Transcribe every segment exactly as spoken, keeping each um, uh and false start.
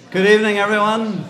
Good evening, everyone.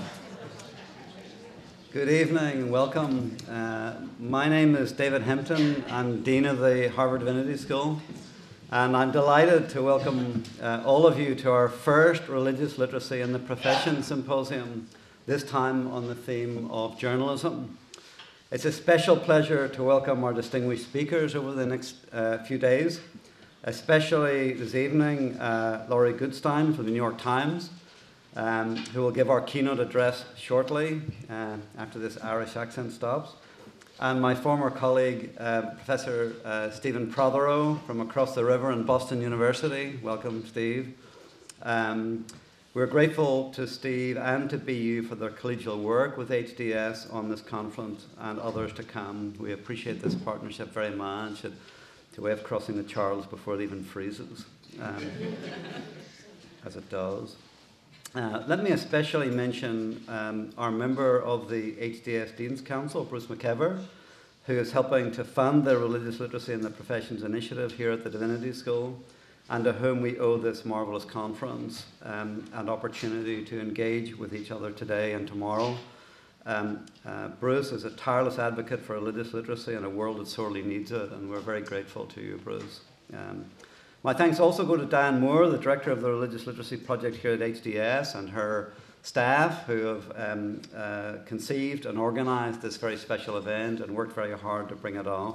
Good evening and welcome. Uh, my name is David Hempton. I'm Dean of the Harvard Divinity School, and I'm delighted to welcome uh, all of you to our first Religious Literacy in the Profession Symposium, this time on the theme of journalism. It's a special pleasure to welcome our distinguished speakers over the next uh, few days, especially this evening, uh, Laurie Goodstein from the New York Times, Um, who will give our keynote address shortly uh, after this Irish accent stops. And my former colleague, uh, Professor uh, Stephen Prothero from across the river in Boston University. Welcome, Steve. Um, we're grateful to Steve and to B U for their collegial work with H D S on this conference and others to come. We appreciate this partnership very much. It's a way of crossing the Charles before it even freezes, um, as it does. Uh, let me especially mention um, our member of the H D S Dean's Council, Bruce McKever, who is helping to fund the Religious Literacy in the Professions initiative here at the Divinity School, and to whom we owe this marvelous conference um, and opportunity to engage with each other today and tomorrow. Um, uh, Bruce is a tireless advocate for religious literacy in a world that sorely needs it, and we're very grateful to you, Bruce. Um, My thanks also go to Diane Moore, the director of the Religious Literacy Project here at H D S, and her staff who have um, uh, conceived and organised this very special event and worked very hard to bring it off.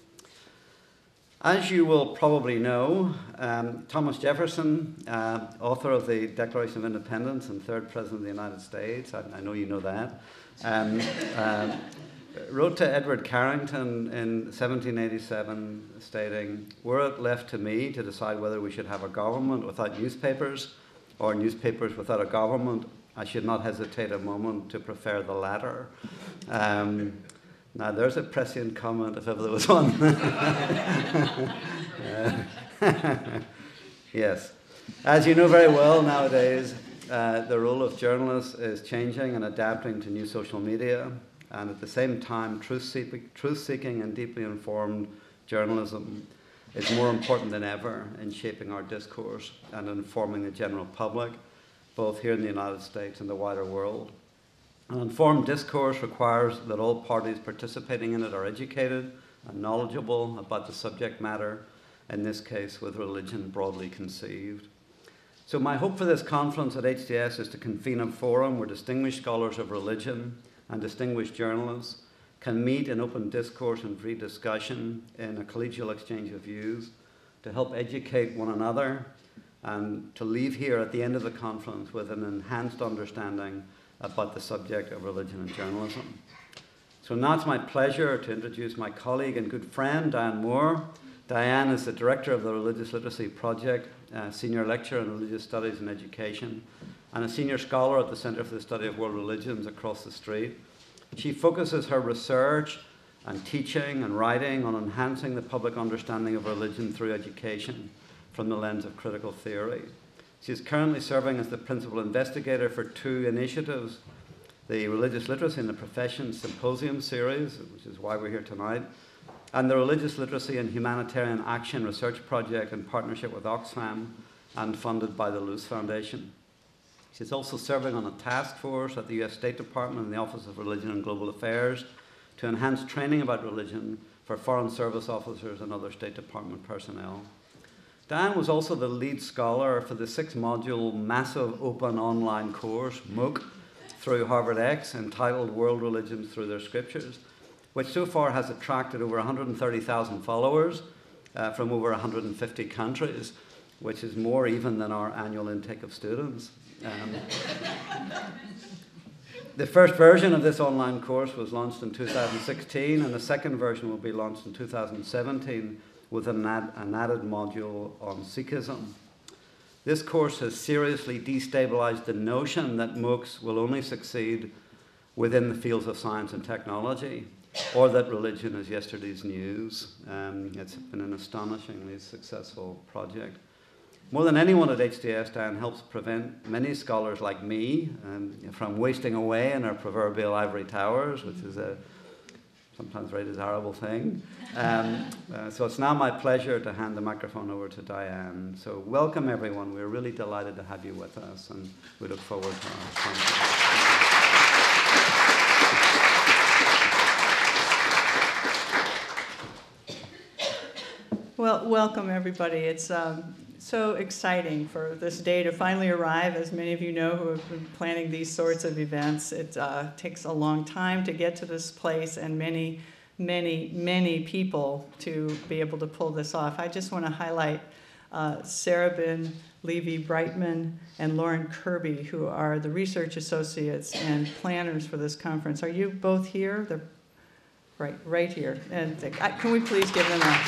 As you will probably know, um, Thomas Jefferson, uh, author of the Declaration of Independence and third President of the United States, I, I know you know that, um, uh, wrote to Edward Carrington in seventeen eighty-seven stating, "Were it left to me to decide whether we should have a government without newspapers or newspapers without a government, I should not hesitate a moment to prefer the latter." Um, now there's a prescient comment if ever there was one. uh, yes. As you know very well nowadays, uh, the role of journalists is changing and adapting to new social media. And at the same time, truth-seeking, truth-seeking and deeply informed journalism is more important than ever in shaping our discourse and informing the general public, both here in the United States and the wider world. An informed discourse requires that all parties participating in it are educated and knowledgeable about the subject matter, in this case with religion broadly conceived. So my hope for this conference at H D S is to convene a forum where distinguished scholars of religion and distinguished journalists can meet in open discourse and free discussion in a collegial exchange of views to help educate one another and to leave here at the end of the conference with an enhanced understanding about the subject of religion and journalism. So now it's my pleasure to introduce my colleague and good friend, Diane Moore. Diane is the director of the Religious Literacy Project, uh, senior lecturer in religious studies and education, and a senior scholar at the Center for the Study of World Religions across the street. She focuses her research and teaching and writing on enhancing the public understanding of religion through education from the lens of critical theory. She is currently serving as the principal investigator for two initiatives, the Religious Literacy in the Profession Symposium series, which is why we're here tonight, and the Religious Literacy and Humanitarian Action Research Project in partnership with Oxfam and funded by the Luce Foundation. She's also serving on a task force at the U S State Department in the Office of Religion and Global Affairs to enhance training about religion for foreign service officers and other State Department personnel. Diane was also the lead scholar for the six-module massive open online course, MOOC, through Harvard X, entitled World Religions Through Their Scriptures, which so far has attracted over one hundred thirty thousand followers uh, from over one hundred fifty countries, which is more even than our annual intake of students. Um, the first version of this online course was launched in two thousand sixteen, and the second version will be launched in two thousand seventeen with an, ad, an added module on Sikhism. This course has seriously destabilized the notion that MOOCs will only succeed within the fields of science and technology, or that religion is yesterday's news. Um, it's been an astonishingly successful project. More than anyone at H D S, Diane helps prevent many scholars like me um, from wasting away in our proverbial ivory towers, which is a sometimes very desirable thing. Um, uh, so it's now my pleasure to hand the microphone over to Diane. So welcome everyone. We're really delighted to have you with us, and we look forward to our conference. Well, welcome everybody. It's um, so exciting for this day to finally arrive. As many of you know who have been planning these sorts of events, it uh, takes a long time to get to this place and many, many, many people to be able to pull this off. I just want to highlight uh, Sarah Bin, Levy Brightman, and Lauren Kirby, who are the research associates and planners for this conference. Are you both here? They're right, right here. And uh, can we please give them a...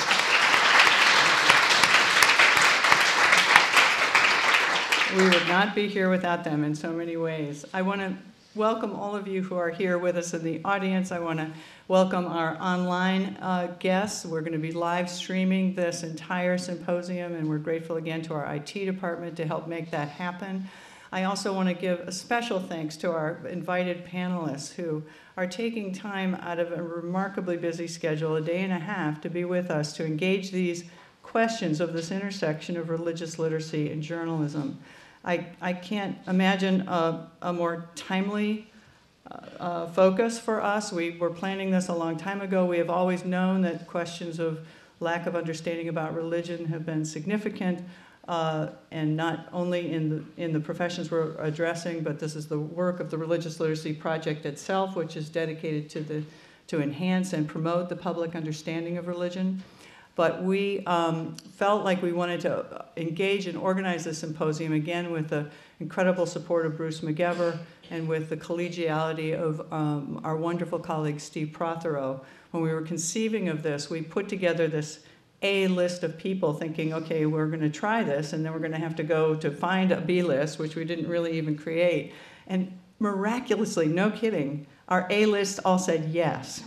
We would not be here without them in so many ways. I want to welcome all of you who are here with us in the audience. I want to welcome our online uh, guests. We're going to be live streaming this entire symposium, and we're grateful again to our I T department to help make that happen. I also want to give a special thanks to our invited panelists who are taking time out of a remarkably busy schedule, a day and a half, to be with us to engage these questions of this intersection of religious literacy and journalism. I, I can't imagine a, a more timely uh, uh, focus for us. We were planning this a long time ago. We have always known that questions of lack of understanding about religion have been significant, uh, and not only in the, in the professions we're addressing, but this is the work of the Religious Literacy Project itself, which is dedicated to, the, to enhance and promote the public understanding of religion. But we um, felt like we wanted to engage and organize this symposium, again, with the incredible support of Bruce McGever and with the collegiality of um, our wonderful colleague, Steve Prothero. When we were conceiving of this, we put together this A list of people thinking, okay, we're going to try this, and then we're going to have to go to find a B list, which we didn't really even create. And miraculously, no kidding, our A list all said yes.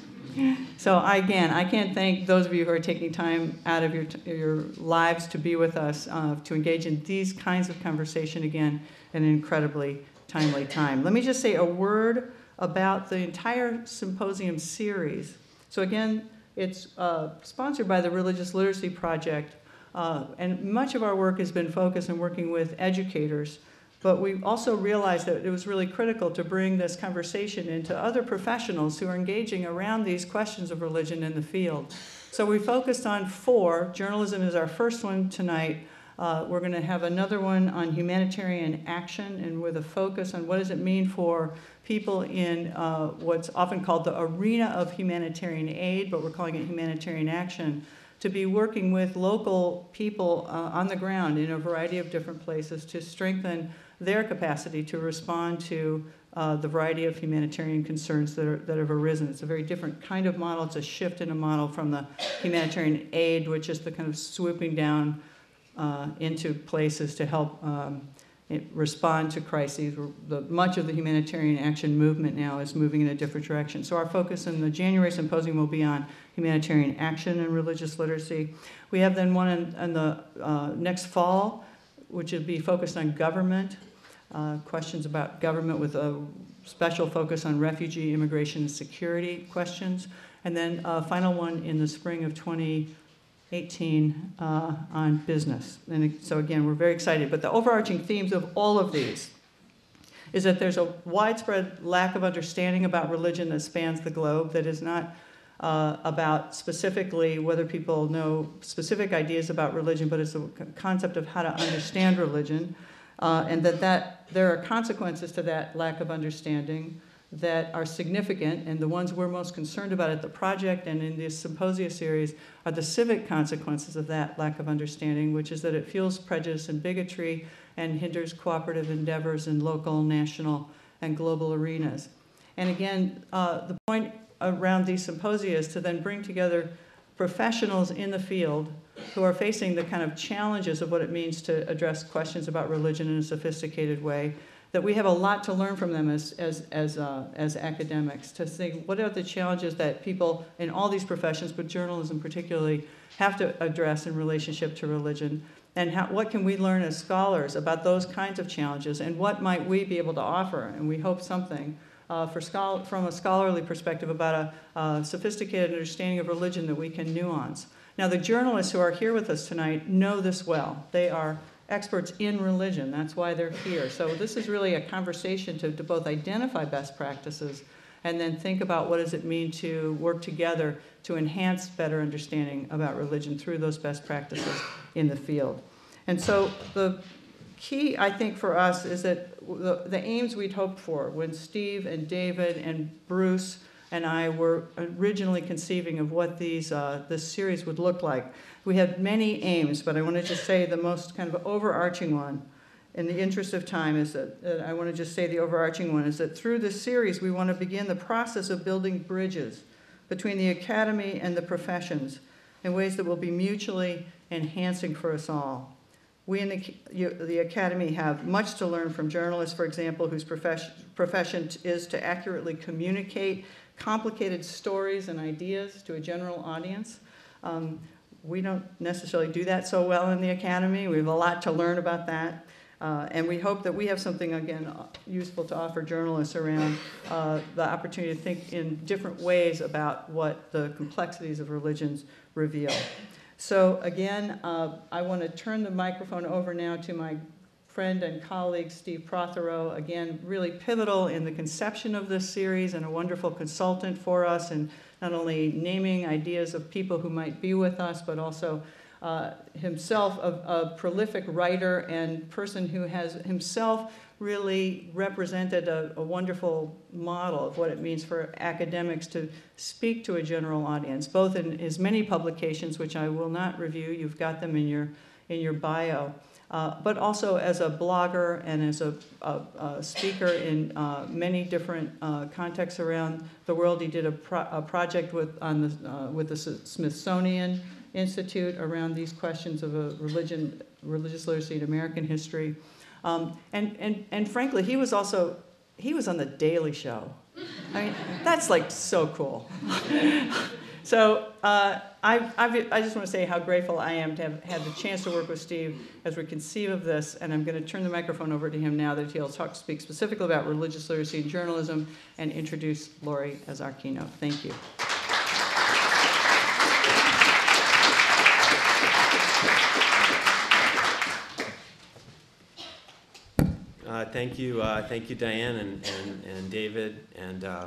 So again, I can't thank those of you who are taking time out of your, your lives to be with us, uh, to engage in these kinds of conversation again in an incredibly timely time. Let me just say a word about the entire symposium series. So again, it's uh, sponsored by the Religious Literacy Project, uh, and much of our work has been focused on working with educators. But we also realized that it was really critical to bring this conversation into other professionals who are engaging around these questions of religion in the field. So we focused on four. Journalism is our first one tonight. Uh, we're going to have another one on humanitarian action, and with a focus on what does it mean for people in uh, what's often called the arena of humanitarian aid, but we're calling it humanitarian action, to be working with local people uh, on the ground in a variety of different places to strengthen their capacity to respond to uh, the variety of humanitarian concerns that, are, that have arisen. It's a very different kind of model. It's a shift in a model from the humanitarian aid, which is the kind of swooping down uh, into places to help um, it respond to crises. The, much of the humanitarian action movement now is moving in a different direction. So our focus in the January symposium will be on humanitarian action and religious literacy. We have then one in, in the uh, next fall, which will be focused on government, uh, questions about government with a special focus on refugee, immigration, and security questions. And then a final one in the spring of twenty eighteen uh, on business. And it, so again, we're very excited. But the overarching themes of all of these is that there's a widespread lack of understanding about religion that spans the globe, that is not uh, about specifically whether people know specific ideas about religion, but it's a concept of how to understand religion, uh, and that, that there are consequences to that lack of understanding that are significant, and the ones we're most concerned about at the project and in this symposia series are the civic consequences of that lack of understanding, which is that it fuels prejudice and bigotry and hinders cooperative endeavors in local, national, and global arenas. And again, uh, the point around these symposia is to then bring together professionals in the field who are facing the kind of challenges of what it means to address questions about religion in a sophisticated way, that we have a lot to learn from them as, as, as, uh, as academics, to think what are the challenges that people in all these professions, but journalism particularly, have to address in relationship to religion, and how, what can we learn as scholars about those kinds of challenges, and what might we be able to offer, and we hope something, uh, for schol from a scholarly perspective about a, a sophisticated understanding of religion that we can nuance. Now, the journalists who are here with us tonight know this well. They are experts in religion. That's why they're here. So this is really a conversation to, to both identify best practices and then think about what does it mean to work together to enhance better understanding about religion through those best practices in the field. And so the key, I think, for us is that the, the aims we'd hoped for when Steve and David and Bruce and I were originally conceiving of what these uh, this series would look like. We had many aims, but I want to just say the most kind of overarching one, in the interest of time, is that, that I want to just say the overarching one is that through this series we want to begin the process of building bridges between the academy and the professions in ways that will be mutually enhancing for us all. We in the, you, the Academy have much to learn from journalists, for example, whose profession, profession is to accurately communicate complicated stories and ideas to a general audience. Um, we don't necessarily do that so well in the Academy. We have a lot to learn about that. Uh, and we hope that we have something, again, useful to offer journalists around uh, the opportunity to think in different ways about what the complexities of religions reveal. So again, uh, I want to turn the microphone over now to my friend and colleague, Steve Prothero, again, really pivotal in the conception of this series and a wonderful consultant for us, and not only naming ideas of people who might be with us, but also uh, himself a, a prolific writer and person who has himself really represented a, a wonderful model of what it means for academics to speak to a general audience, both in his many publications, which I will not review, you've got them in your, in your bio, uh, but also as a blogger and as a, a, a speaker in uh, many different uh, contexts around the world. He did a, pro a project with, on the, uh, with the Smithsonian Institute around these questions of a religion, religious literacy in American history. Um, and, and, and frankly, he was also, he was on The Daily Show. I mean, that's like so cool. So uh, I, I've, I just want to say how grateful I am to have had the chance to work with Steve as we conceive of this, and I'm going to turn the microphone over to him now that he'll talk, speak specifically about religious literacy and journalism and introduce Laurie as our keynote. Thank you. Uh, thank you, uh, thank you, Diane and, and, and David and, uh,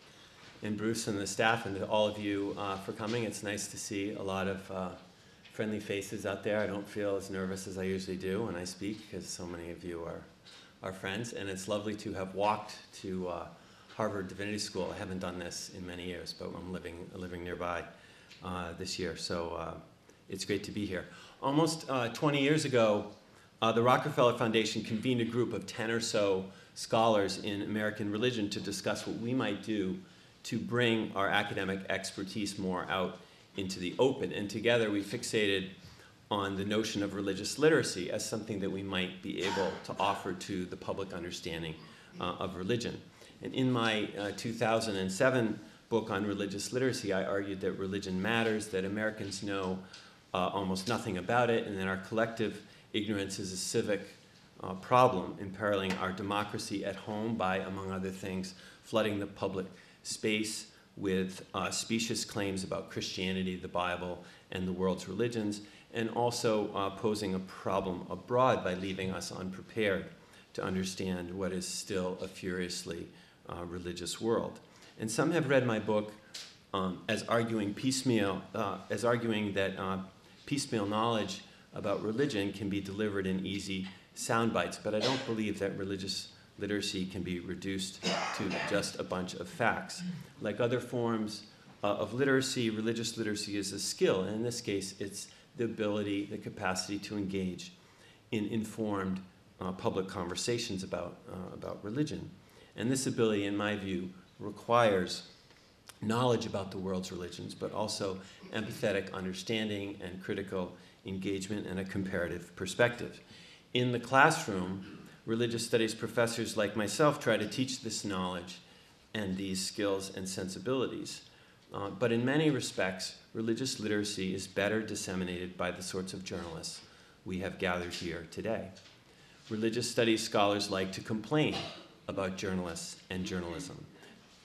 and Bruce and the staff, and to all of you uh, for coming. It's nice to see a lot of uh, friendly faces out there. I don't feel as nervous as I usually do when I speak because so many of you are, are friends, and it's lovely to have walked to uh, Harvard Divinity School. I haven't done this in many years, but I'm living, living nearby uh, this year, so uh, it's great to be here. Almost uh, twenty years ago, Uh, the Rockefeller Foundation convened a group of ten or so scholars in American religion to discuss what we might do to bring our academic expertise more out into the open. And together we fixated on the notion of religious literacy as something that we might be able to offer to the public understanding uh, of religion. And in my uh, two thousand seven book on religious literacy, I argued that religion matters, that Americans know uh, almost nothing about it, and that our collective ignorance is a civic uh, problem, imperiling our democracy at home by, among other things, flooding the public space with uh, specious claims about Christianity, the Bible, and the world's religions, and also uh, posing a problem abroad by leaving us unprepared to understand what is still a furiously uh, religious world. And some have read my book um, as arguing piecemeal, uh, as arguing that uh, piecemeal knowledge about religion can be delivered in easy sound bites, but I don't believe that religious literacy can be reduced to just a bunch of facts. Like other forms uh, of literacy, religious literacy is a skill, and in this case, it's the ability, the capacity to engage in informed uh, public conversations about, uh, about religion. And this ability, in my view, requires knowledge about the world's religions, but also empathetic understanding and critical engagement and a comparative perspective. In the classroom, religious studies professors like myself try to teach this knowledge and these skills and sensibilities. Uh, but in many respects, religious literacy is better disseminated by the sorts of journalists we have gathered here today. Religious studies scholars like to complain about journalists and journalism.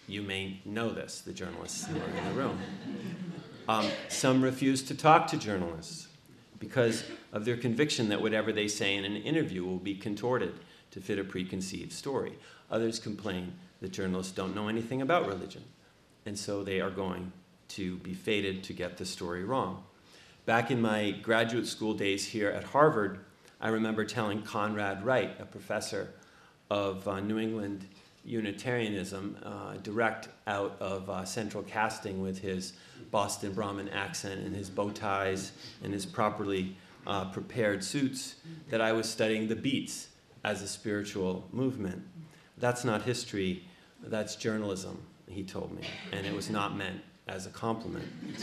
You may know this, the journalists who are in the room. Um, some refuse to talk to journalists because of their conviction that whatever they say in an interview will be contorted to fit a preconceived story. Others complain that journalists don't know anything about religion, and so they are going to be fated to get the story wrong. Back in my graduate school days here at Harvard, I remember telling Conrad Wright, a professor of uh, New England Unitarianism, uh, direct out of uh, Central Casting with his Boston Brahmin accent and his bow ties and his properly uh, prepared suits, that I was studying the Beats as a spiritual movement. That's not history, that's journalism, he told me, and it was not meant as a compliment.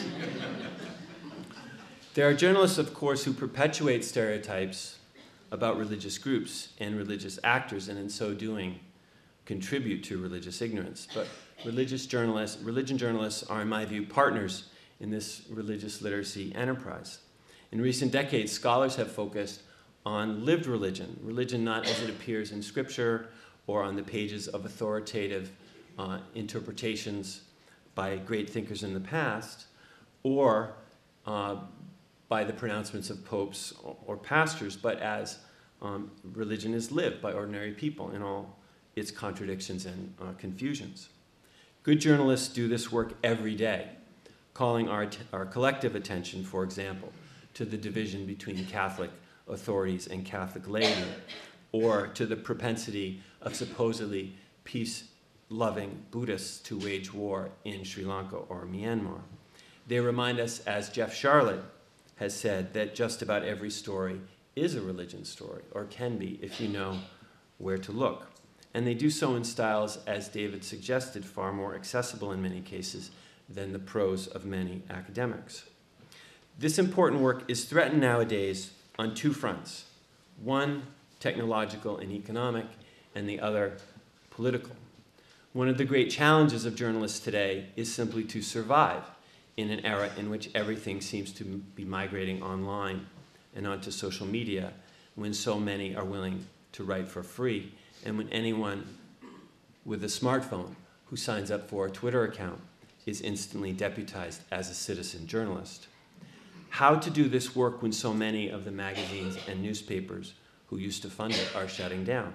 There are journalists, of course, who perpetuate stereotypes about religious groups and religious actors, and in so doing, contribute to religious ignorance. But religious journalists, religion journalists are, in my view, partners in this religious literacy enterprise. In recent decades, scholars have focused on lived religion, religion not as it appears in Scripture or on the pages of authoritative uh, interpretations by great thinkers in the past, or uh, by the pronouncements of popes or, or pastors, but as um, religion is lived by ordinary people in all its contradictions and uh, confusions. Good journalists do this work every day, calling our, our collective attention, for example, to the division between Catholic authorities and Catholic laity, or to the propensity of supposedly peace-loving Buddhists to wage war in Sri Lanka or Myanmar. They remind us, as Jeff Charlotte has said, that just about every story is a religion story, or can be if you know where to look. And they do so in styles, as David suggested, far more accessible in many cases than the prose of many academics. This important work is threatened nowadays on two fronts, one technological and economic, and the other political. One of the great challenges of journalists today is simply to survive in an era in which everything seems to be migrating online and onto social media, when so many are willing to write for free, and when anyone with a smartphone who signs up for a Twitter account is instantly deputized as a citizen journalist. How to do this work when so many of the magazines and newspapers who used to fund it are shutting down?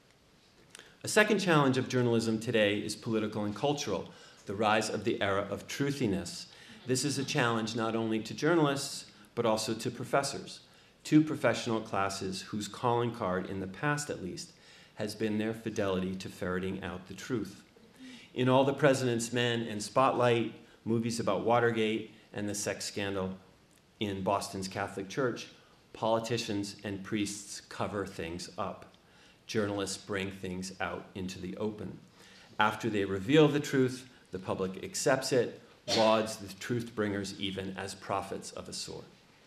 A second challenge of journalism today is political and cultural, the rise of the era of truthiness. This is a challenge not only to journalists, but also to professors, two professional classes whose calling card, in the past at least, has been their fidelity to ferreting out the truth. In All the President's Men and Spotlight, movies about Watergate and the sex scandal in Boston's Catholic Church, politicians and priests cover things up. Journalists bring things out into the open. After they reveal the truth, the public accepts it, lauds the truth bringers even as prophets of a sort.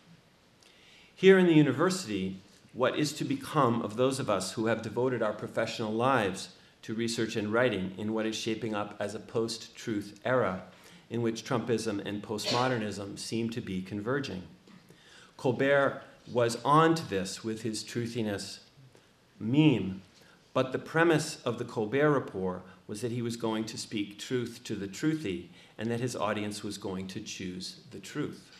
Here in the university, what is to become of those of us who have devoted our professional lives to research and writing in what is shaping up as a post-truth era in which Trumpism and postmodernism seem to be converging? Colbert was on to this with his truthiness meme, but the premise of the Colbert Report was that he was going to speak truth to the truthy and that his audience was going to choose the truth.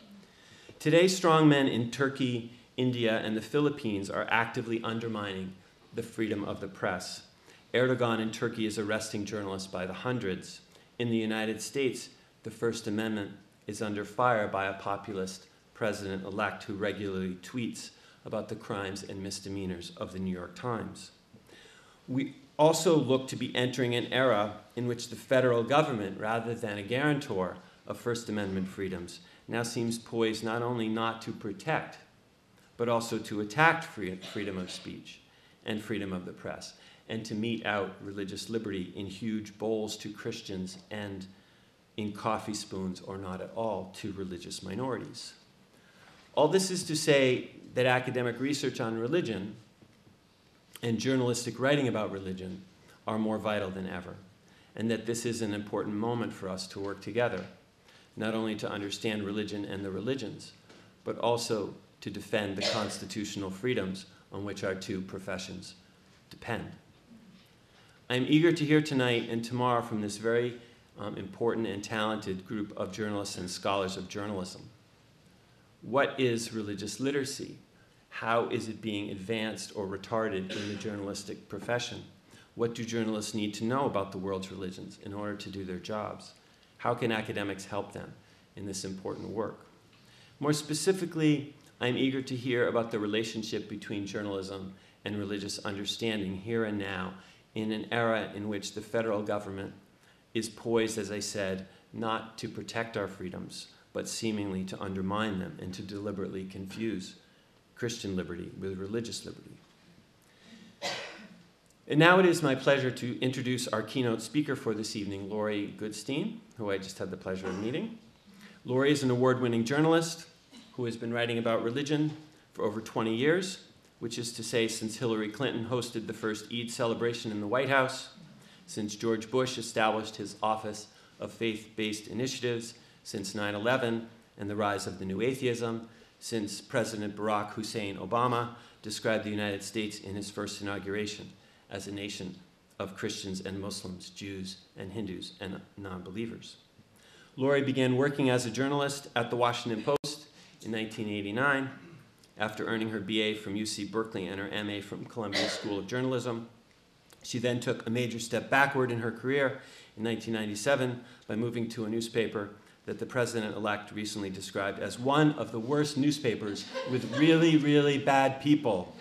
Today, strongmen in Turkey, India, and the Philippines are actively undermining the freedom of the press. Erdogan in Turkey is arresting journalists by the hundreds. In the United States, the First Amendment is under fire by a populist president-elect who regularly tweets about the crimes and misdemeanors of the New York Times. We also look to be entering an era in which the federal government, rather than a guarantor of First Amendment freedoms, now seems poised not only not to protect, but also to attack free, freedom of speech and freedom of the press, and to mete out religious liberty in huge bowls to Christians and in coffee spoons or not at all to religious minorities. All this is to say that academic research on religion and journalistic writing about religion are more vital than ever, and that this is an important moment for us to work together, not only to understand religion and the religions, but also to defend the constitutional freedoms on which our two professions depend. I'm eager to hear tonight and tomorrow from this very um, important and talented group of journalists and scholars of journalism. What is religious literacy? How is it being advanced or retarded in the journalistic profession? What do journalists need to know about the world's religions in order to do their jobs? How can academics help them in this important work? More specifically, I'm eager to hear about the relationship between journalism and religious understanding here and now in an era in which the federal government is poised, as I said, not to protect our freedoms, but seemingly to undermine them and to deliberately confuse Christian liberty with religious liberty. And now it is my pleasure to introduce our keynote speaker for this evening, Laurie Goodstein, who I just had the pleasure of meeting. Laurie is an award-winning journalist who has been writing about religion for over twenty years, which is to say since Hillary Clinton hosted the first Eid celebration in the White House, since George Bush established his Office of Faith-Based Initiatives, since nine eleven and the rise of the new atheism, since President Barack Hussein Obama described the United States in his first inauguration as a nation of Christians and Muslims, Jews and Hindus and non-believers. Laurie began working as a journalist at the Washington Post in nineteen eighty-nine, after earning her B A from U C Berkeley and her M A from Columbia School of Journalism. She then took a major step backward in her career in nineteen ninety-seven by moving to a newspaper that the president-elect recently described as one of the worst newspapers with really, really bad people.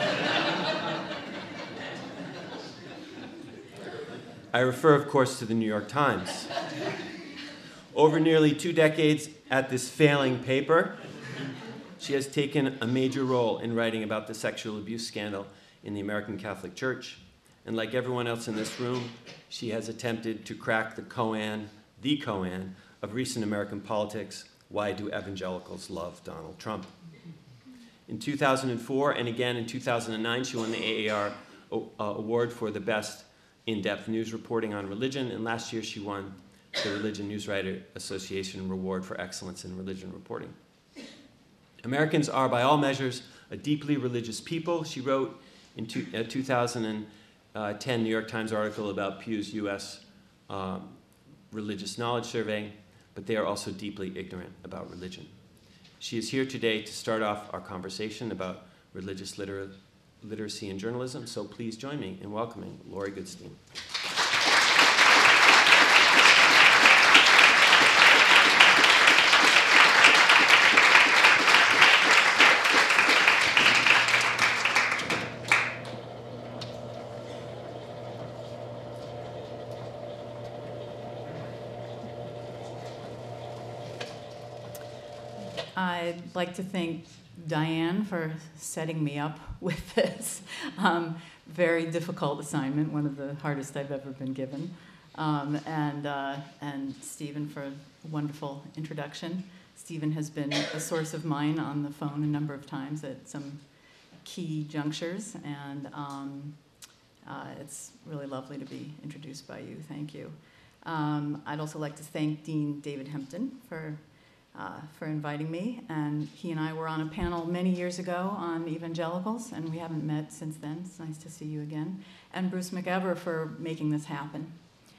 I refer, of course, to the New York Times. Over nearly two decades at this failing paper, she has taken a major role in writing about the sexual abuse scandal in the American Catholic Church. And like everyone else in this room, she has attempted to crack the koan, the koan, of recent American politics. Why do evangelicals love Donald Trump? In two thousand four and again in two thousand nine, she won the A A R Award for the best in-depth news reporting on religion, and last year she won the Religion Newswriter Association Award for Excellence in Religion Reporting. Americans are, by all measures, a deeply religious people, she wrote in two, a two thousand ten New York Times article about Pew's U S um, Religious Knowledge Survey, but they are also deeply ignorant about religion. She is here today to start off our conversation about religious liter literacy and journalism, so please join me in welcoming Laurie Goodstein. I'd like to thank Diane for setting me up with this um, very difficult assignment, one of the hardest I've ever been given, um, and, uh, and Stephen for a wonderful introduction. Stephen has been a source of mine on the phone a number of times at some key junctures, and um, uh, it's really lovely to be introduced by you. Thank you. Um, I'd also like to thank Dean David Hempton for Uh, for inviting me, and he and I were on a panel many years ago on evangelicals, and we haven't met since then. It's nice to see you again. And Bruce McEver for making this happen.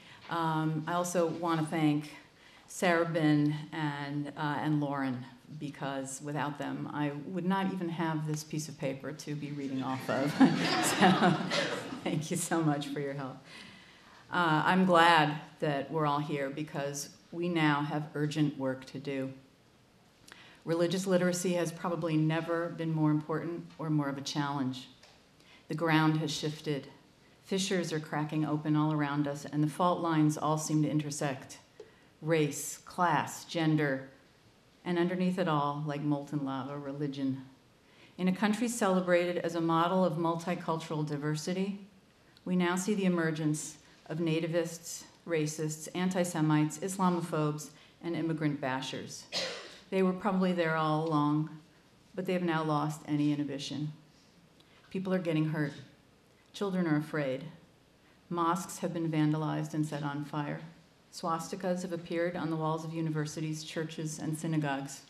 Um, I also want to thank Sarah Bin and, uh, and Lauren, because without them, I would not even have this piece of paper to be reading off of. So thank you so much for your help. Uh, I'm glad that we're all here, because we now have urgent work to do. Religious literacy has probably never been more important or more of a challenge. The ground has shifted. Fissures are cracking open all around us, and the fault lines all seem to intersect. Race, class, gender, and underneath it all, like molten lava, religion. In a country celebrated as a model of multicultural diversity, we now see the emergence of nativists, racists, anti-Semites, Islamophobes, and immigrant bashers. They were probably there all along, but they have now lost any inhibition. People are getting hurt. Children are afraid. Mosques have been vandalized and set on fire. Swastikas have appeared on the walls of universities, churches, and synagogues.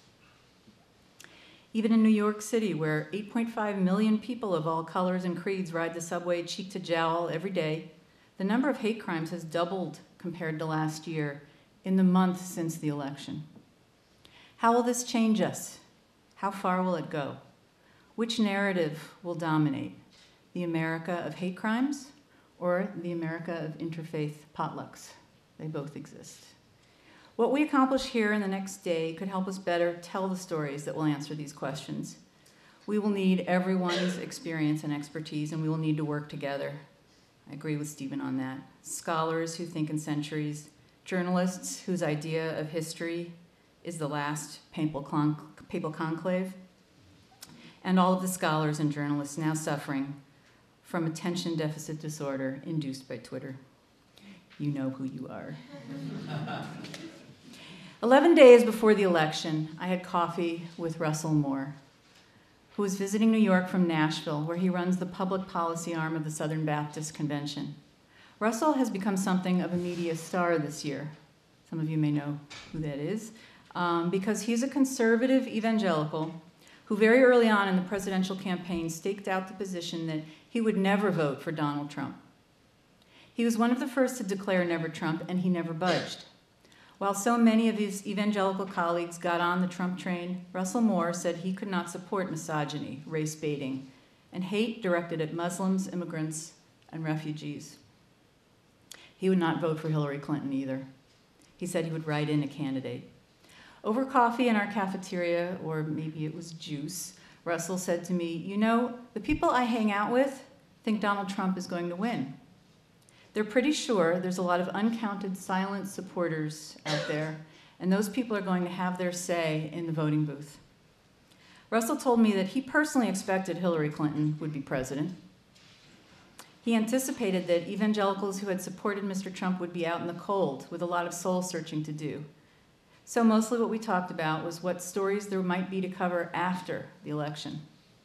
Even in New York City, where eight point five million people of all colors and creeds ride the subway cheek to jowl every day, the number of hate crimes has doubled compared to last year in the month since the election. How will this change us? How far will it go? Which narrative will dominate? The America of hate crimes or the America of interfaith potlucks? They both exist. What we accomplish here in the next day could help us better tell the stories that will answer these questions. We will need everyone's experience and expertise, and we will need to work together. I agree with Stephen on that. Scholars who think in centuries, journalists whose idea of history is the last papal, con- papal conclave, and all of the scholars and journalists now suffering from attention deficit disorder induced by Twitter. You know who you are. Eleven days before the election, I had coffee with Russell Moore, who was visiting New York from Nashville, where he runs the public policy arm of the Southern Baptist Convention. Russell has become something of a media star this year. Some of you may know who that is, um, because he's a conservative evangelical who very early on in the presidential campaign staked out the position that he would never vote for Donald Trump. He was one of the first to declare never Trump, and he never budged. While so many of his evangelical colleagues got on the Trump train, Russell Moore said he could not support misogyny, race baiting, and hate directed at Muslims, immigrants, and refugees. He would not vote for Hillary Clinton either. He said he would write in a candidate. Over coffee in our cafeteria, or maybe it was juice, Russell said to me, "You know, the people I hang out with think Donald Trump is going to win. They're pretty sure there's a lot of uncounted silent supporters out there, and those people are going to have their say in the voting booth." Russell told me that he personally expected Hillary Clinton would be president. He anticipated that evangelicals who had supported Mister Trump would be out in the cold with a lot of soul searching to do. So mostly what we talked about was what stories there might be to cover after the election.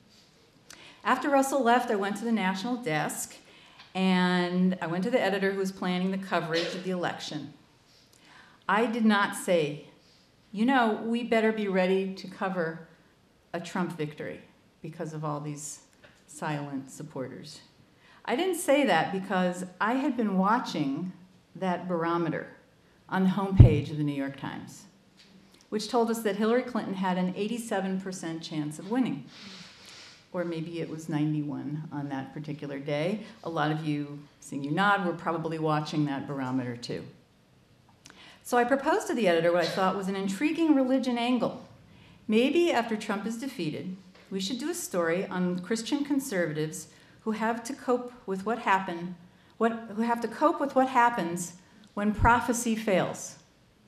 After Russell left, I went to the national desk, and I went to the editor who was planning the coverage of the election. I did not say, you know, we better be ready to cover a Trump victory because of all these silent supporters. I didn't say that because I had been watching that barometer on the homepage of the New York Times, which told us that Hillary Clinton had an eighty-seven percent chance of winning. Or maybe it was ninety-one on that particular day. A lot of you, seeing you nod, were probably watching that barometer too. So I proposed to the editor what I thought was an intriguing religion angle. Maybe after Trump is defeated, we should do a story on Christian conservatives who have to cope with what happened, what, who have to cope with what happens when prophecy fails.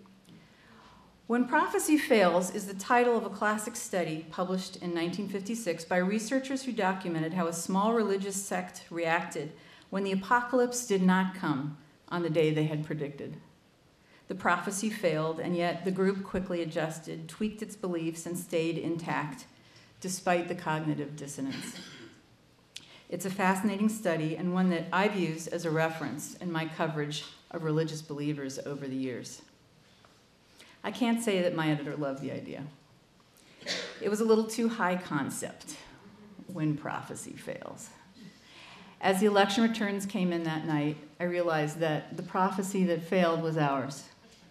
When Prophecy Fails is the title of a classic study published in nineteen fifty-six by researchers who documented how a small religious sect reacted when the apocalypse did not come on the day they had predicted. The prophecy failed, and yet the group quickly adjusted, tweaked its beliefs, and stayed intact, despite the cognitive dissonance. It's a fascinating study, and one that I've used as a reference in my coverage of religious believers over the years. I can't say that my editor loved the idea. It was a little too high concept when prophecy fails. As the election returns came in that night, I realized that the prophecy that failed was ours.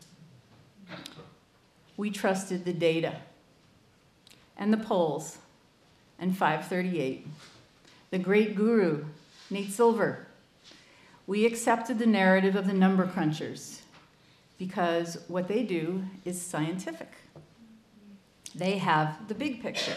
We trusted the data and the polls and five thirty-eight, the great guru, Nate Silver. We accepted the narrative of the number crunchers because what they do is scientific. They have the big picture.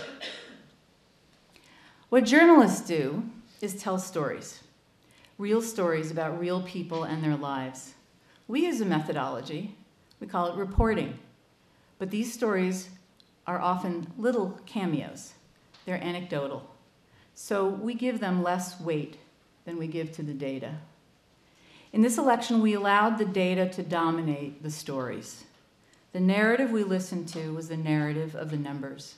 What journalists do is tell stories, real stories about real people and their lives. We use a methodology, we call it reporting, but these stories are often little cameos. They're anecdotal. So we give them less weight than we give to the data. In this election, we allowed the data to dominate the stories. The narrative we listened to was the narrative of the numbers.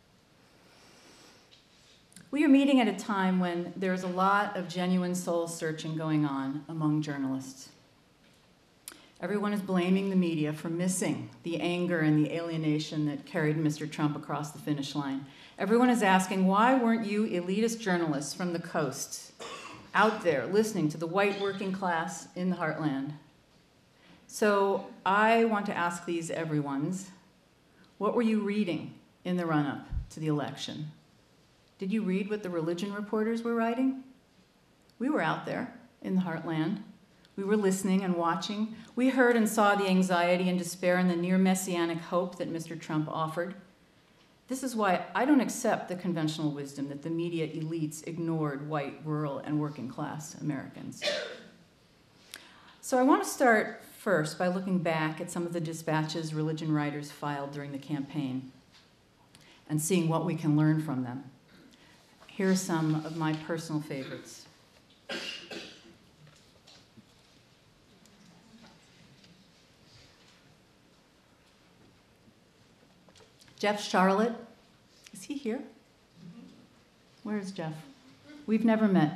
We are meeting at a time when there's a lot of genuine soul searching going on among journalists. Everyone is blaming the media for missing the anger and the alienation that carried Mister Trump across the finish line. Everyone is asking, why weren't you elitist journalists from the coast out there listening to the white working class in the heartland. So I want to ask these everyone's, what were you reading in the run-up to the election? Did you read what the religion reporters were writing? We were out there in the heartland. We were listening and watching. We heard and saw the anxiety and despair and the near messianic hope that Mister Trump offered. This is why I don't accept the conventional wisdom that the media elites ignored white, rural, and working class Americans. So I want to start first by looking back at some of the dispatches religion writers filed during the campaign and seeing what we can learn from them. Here are some of my personal favorites. Jeff Charlotte, is he here? Where is Jeff? We've never met.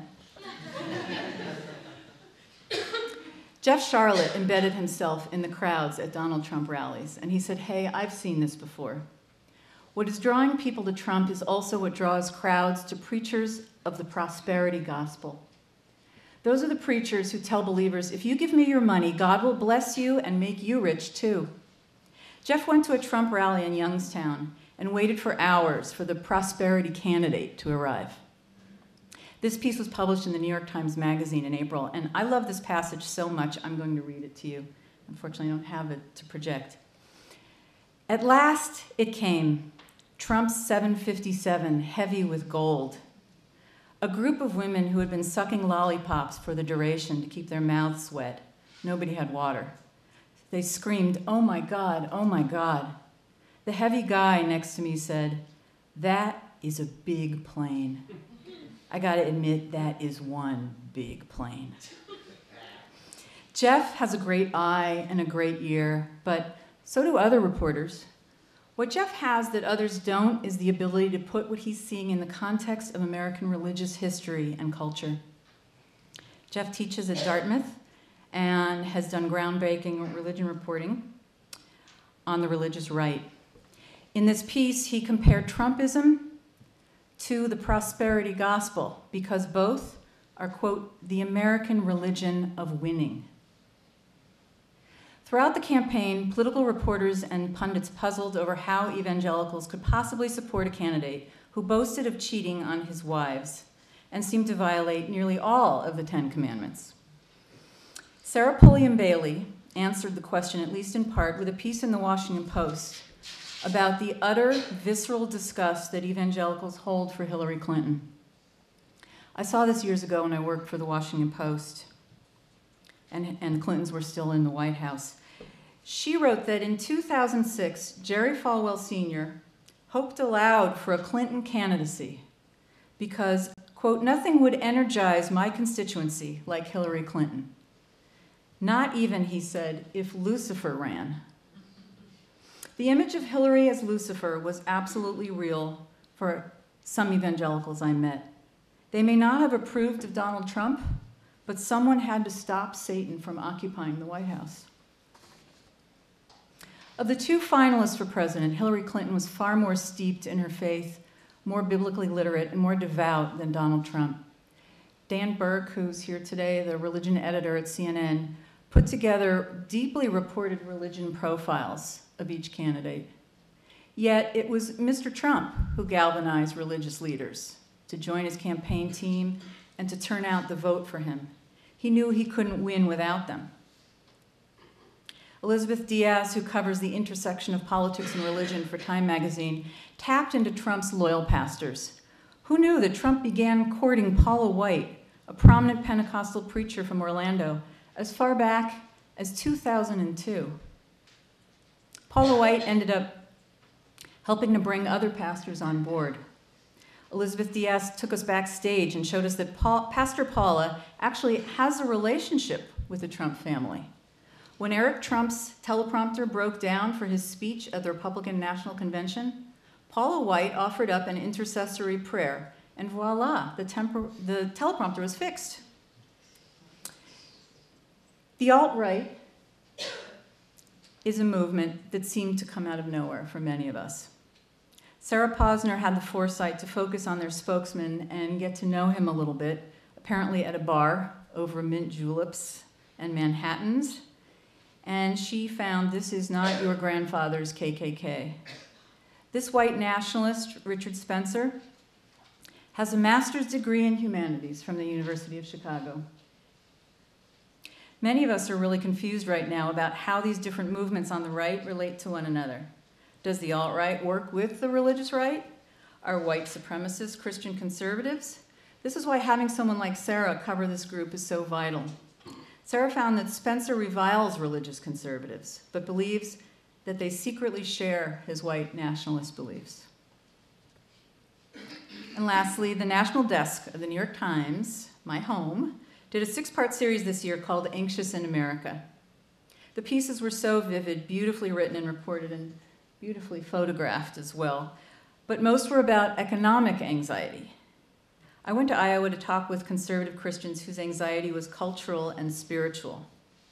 Jeff Charlotte embedded himself in the crowds at Donald Trump rallies, and he said, hey, I've seen this before. What is drawing people to Trump is also what draws crowds to preachers of the prosperity gospel. Those are the preachers who tell believers, if you give me your money, God will bless you and make you rich too. Jeff went to a Trump rally in Youngstown and waited for hours for the prosperity candidate to arrive. This piece was published in the New York Times Magazine in April, and I love this passage so much, I'm going to read it to you. Unfortunately, I don't have it to project. At last it came, Trump's seven fifty-seven, heavy with gold. A group of women who had been sucking lollipops for the duration to keep their mouths wet. Nobody had water. They screamed, oh my God, oh my God. The heavy guy next to me said, that is a big plane. I gotta admit, that is one big plane. Jeff has a great eye and a great ear, but so do other reporters. What Jeff has that others don't is the ability to put what he's seeing in the context of American religious history and culture. Jeff teaches at Dartmouth and has done groundbreaking religion reporting on the religious right. In this piece, he compared Trumpism to the prosperity gospel because both are, quote, the American religion of winning. Throughout the campaign, political reporters and pundits puzzled over how evangelicals could possibly support a candidate who boasted of cheating on his wives and seemed to violate nearly all of the Ten Commandments. Sarah Pulliam Bailey answered the question, at least in part, with a piece in the Washington Post about the utter visceral disgust that evangelicals hold for Hillary Clinton. I saw this years ago when I worked for the Washington Post, and, and the Clintons were still in the White House. She wrote that in two thousand six, Jerry Falwell Senior hoped aloud for a Clinton candidacy because, quote, nothing would energize my constituency like Hillary Clinton. Not even, he said, if Lucifer ran. The image of Hillary as Lucifer was absolutely real for some evangelicals I met. They may not have approved of Donald Trump, but someone had to stop Satan from occupying the White House. Of the two finalists for president, Hillary Clinton was far more steeped in her faith, more biblically literate, and more devout than Donald Trump. Dan Burke, who's here today, the religion editor at C N N, put together deeply reported religion profiles of each candidate. Yet it was Mister Trump who galvanized religious leaders to join his campaign team and to turn out the vote for him. He knew he couldn't win without them. Elizabeth Diaz, who covers the intersection of politics and religion for Time magazine, tapped into Trump's loyal pastors. Who knew that Trump began courting Paula White, a prominent Pentecostal preacher from Orlando, as far back as two thousand two? Paula White ended up helping to bring other pastors on board. Elizabeth Diaz took us backstage and showed us that Paul, Pastor Paula actually has a relationship with the Trump family. When Eric Trump's teleprompter broke down for his speech at the Republican National Convention, Paula White offered up an intercessory prayer, and voila, the, temper, the teleprompter was fixed. The alt-right is a movement that seemed to come out of nowhere for many of us. Sarah Posner had the foresight to focus on their spokesman and get to know him a little bit, apparently at a bar over mint juleps and Manhattans, and she found this is not your grandfather's K K K. This white nationalist, Richard Spencer, has a master's degree in humanities from the University of Chicago. Many of us are really confused right now about how these different movements on the right relate to one another. Does the alt-right work with the religious right? Are white supremacists Christian conservatives? This is why having someone like Sarah cover this group is so vital. Sarah found that Spencer reviles religious conservatives, but believes that they secretly share his white nationalist beliefs. And lastly, the national desk of the New York Times, my home, did a six-part series this year called Anxious in America. The pieces were so vivid, beautifully written and reported, and beautifully photographed as well, but most were about economic anxiety. I went to Iowa to talk with conservative Christians whose anxiety was cultural and spiritual.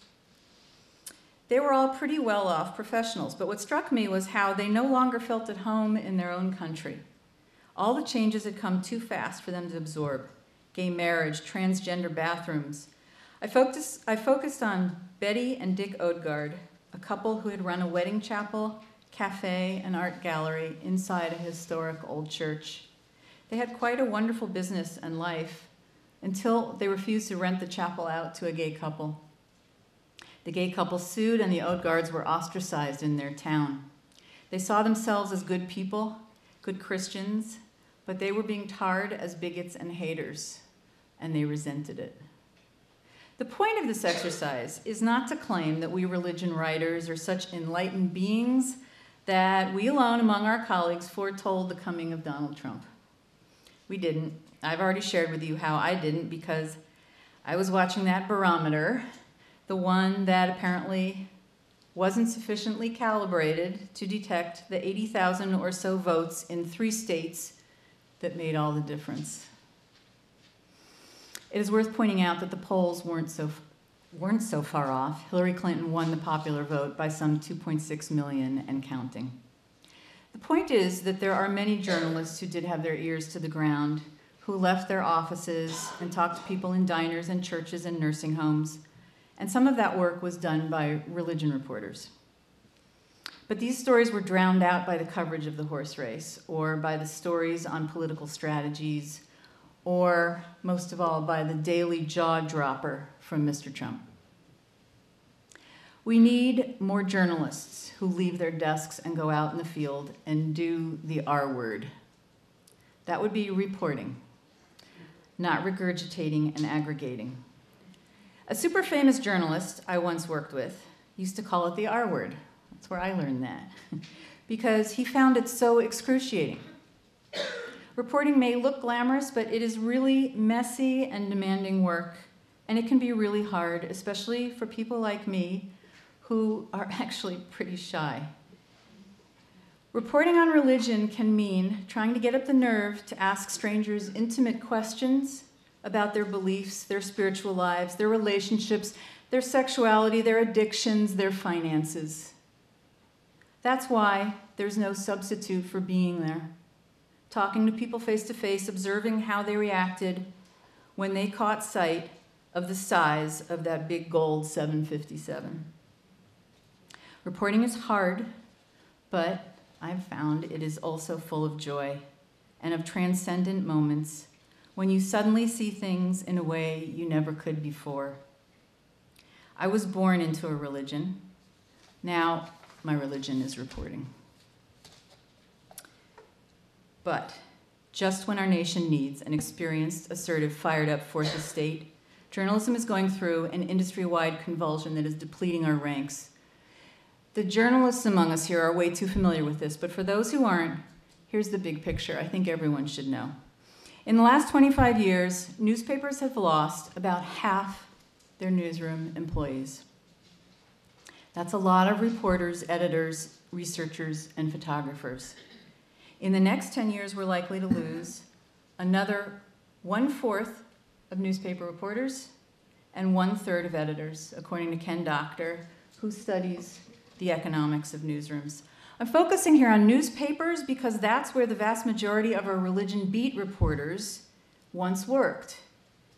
They were all pretty well-off professionals, but what struck me was how they no longer felt at home in their own country. All the changes had come too fast for them to absorb. Gay marriage, transgender bathrooms. I focused, I focused on Betty and Dick Odegaard, a couple who had run a wedding chapel, cafe, and art gallery inside a historic old church. They had quite a wonderful business and life until they refused to rent the chapel out to a gay couple. The gay couple sued, and the Odegaards were ostracized in their town. They saw themselves as good people, good Christians, but they were being tarred as bigots and haters, and they resented it. The point of this exercise is not to claim that we religion writers are such enlightened beings that we alone among our colleagues foretold the coming of Donald Trump. We didn't. I've already shared with you how I didn't, because I was watching that barometer, the one that apparently wasn't sufficiently calibrated to detect the eighty thousand or so votes in three states that made all the difference. It is worth pointing out that the polls weren't so, weren't so far off. Hillary Clinton won the popular vote by some two point six million and counting. The point is that there are many journalists who did have their ears to the ground, who left their offices and talked to people in diners and churches and nursing homes, and some of that work was done by religion reporters. But these stories were drowned out by the coverage of the horse race, or by the stories on political strategies, or most of all, by the daily jaw dropper from Mister Trump. We need more journalists who leave their desks and go out in the field and do the R word. That would be reporting, not regurgitating and aggregating. A super famous journalist I once worked with used to call it the R word. That's where I learned that, because he found it so excruciating. Reporting may look glamorous, but it is really messy and demanding work, and it can be really hard, especially for people like me who are actually pretty shy. Reporting on religion can mean trying to get up the nerve to ask strangers intimate questions about their beliefs, their spiritual lives, their relationships, their sexuality, their addictions, their finances. That's why there's no substitute for being there, talking to people face to face, observing how they reacted when they caught sight of the size of that big gold seven fifty-seven. Reporting is hard, but I've found it is also full of joy and of transcendent moments when you suddenly see things in a way you never could before. I was born into a religion. Now my religion is reporting. But just when our nation needs an experienced, assertive, fired-up fourth estate, journalism is going through an industry-wide convulsion that is depleting our ranks. The journalists among us here are way too familiar with this, but for those who aren't, here's the big picture I think everyone should know. In the last twenty-five years, newspapers have lost about half their newsroom employees. That's a lot of reporters, editors, researchers, and photographers. In the next ten years, we're likely to lose another one-fourth of newspaper reporters and one-third of editors, according to Ken Doctor, who studies the economics of newsrooms. I'm focusing here on newspapers because that's where the vast majority of our religion beat reporters once worked.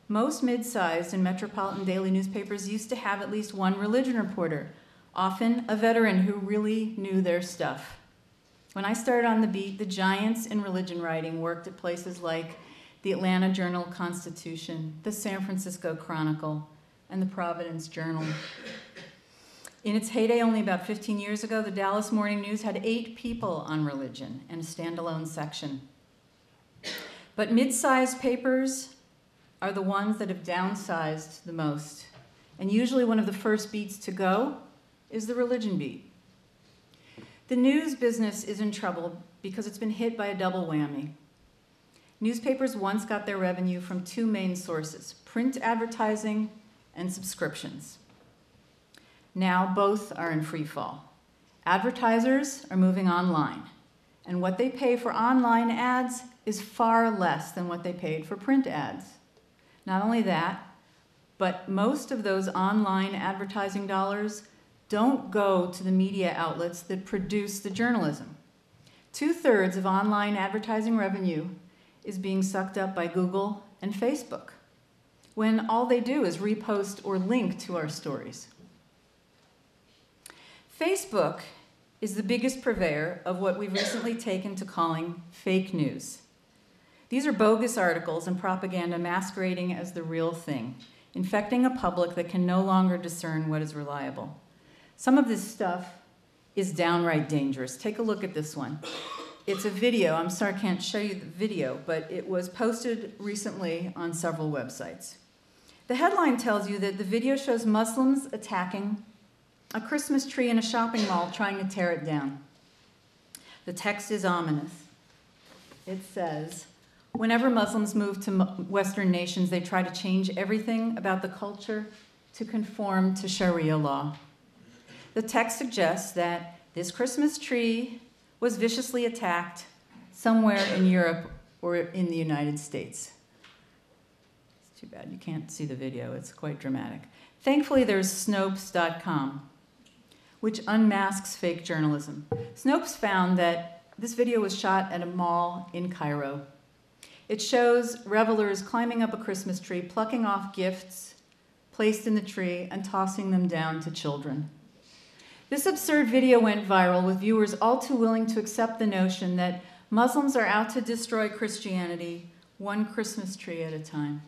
Most mid-sized and metropolitan daily newspapers used to have at least one religion reporter, often a veteran who really knew their stuff. When I started on the beat, the giants in religion writing worked at places like the Atlanta Journal-Constitution, the San Francisco Chronicle, and the Providence Journal. In its heyday, only about fifteen years ago, the Dallas Morning News had eight people on religion and a standalone section. But mid-sized papers are the ones that have downsized the most. And usually one of the first beats to go is the religion beat. The news business is in trouble because it's been hit by a double whammy. Newspapers once got their revenue from two main sources, print advertising and subscriptions. Now both are in free fall. Advertisers are moving online, and what they pay for online ads is far less than what they paid for print ads. Not only that, but most of those online advertising dollars don't go to the media outlets that produce the journalism. Two-thirds of online advertising revenue is being sucked up by Google and Facebook, when all they do is repost or link to our stories. Facebook is the biggest purveyor of what we've recently taken to calling fake news. These are bogus articles and propaganda masquerading as the real thing, infecting a public that can no longer discern what is reliable. Some of this stuff is downright dangerous. Take a look at this one. It's a video. I'm sorry I can't show you the video, but it was posted recently on several websites. The headline tells you that the video shows Muslims attacking a Christmas tree in a shopping mall trying to tear it down. The text is ominous. It says, whenever Muslims move to Western nations, they try to change everything about the culture to conform to Sharia law. The text suggests that this Christmas tree was viciously attacked somewhere in Europe or in the United States. It's too bad you can't see the video. It's quite dramatic. Thankfully, there's Snopes dot com, which unmasks fake journalism. Snopes found that this video was shot at a mall in Cairo. It shows revelers climbing up a Christmas tree, plucking off gifts placed in the tree, and tossing them down to children. This absurd video went viral, with viewers all too willing to accept the notion that Muslims are out to destroy Christianity one Christmas tree at a time.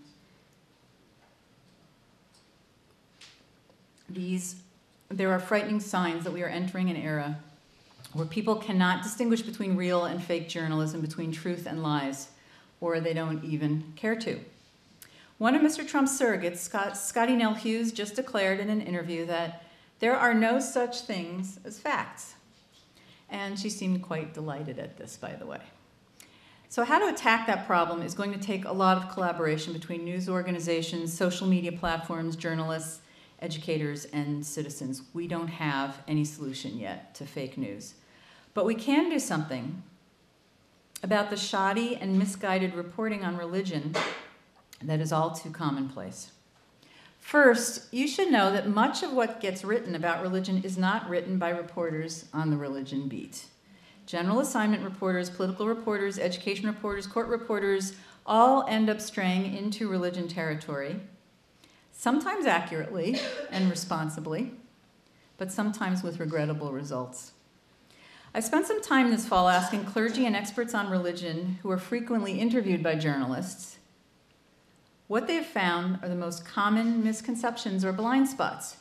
These, there are frightening signs that we are entering an era where people cannot distinguish between real and fake journalism, between truth and lies, or they don't even care to. One of Mister Trump's surrogates, Scott, Scotty Nell Hughes, just declared in an interview that there are no such things as facts. And she seemed quite delighted at this, by the way. So how to attack that problem is going to take a lot of collaboration between news organizations, social media platforms, journalists, educators, and citizens. We don't have any solution yet to fake news. But we can do something about the shoddy and misguided reporting on religion that is all too commonplace. First, you should know that much of what gets written about religion is not written by reporters on the religion beat. General assignment reporters, political reporters, education reporters, court reporters all end up straying into religion territory, sometimes accurately and responsibly, but sometimes with regrettable results. I spent some time this fall asking clergy and experts on religion who are frequently interviewed by journalists what they have found are the most common misconceptions or blind spots.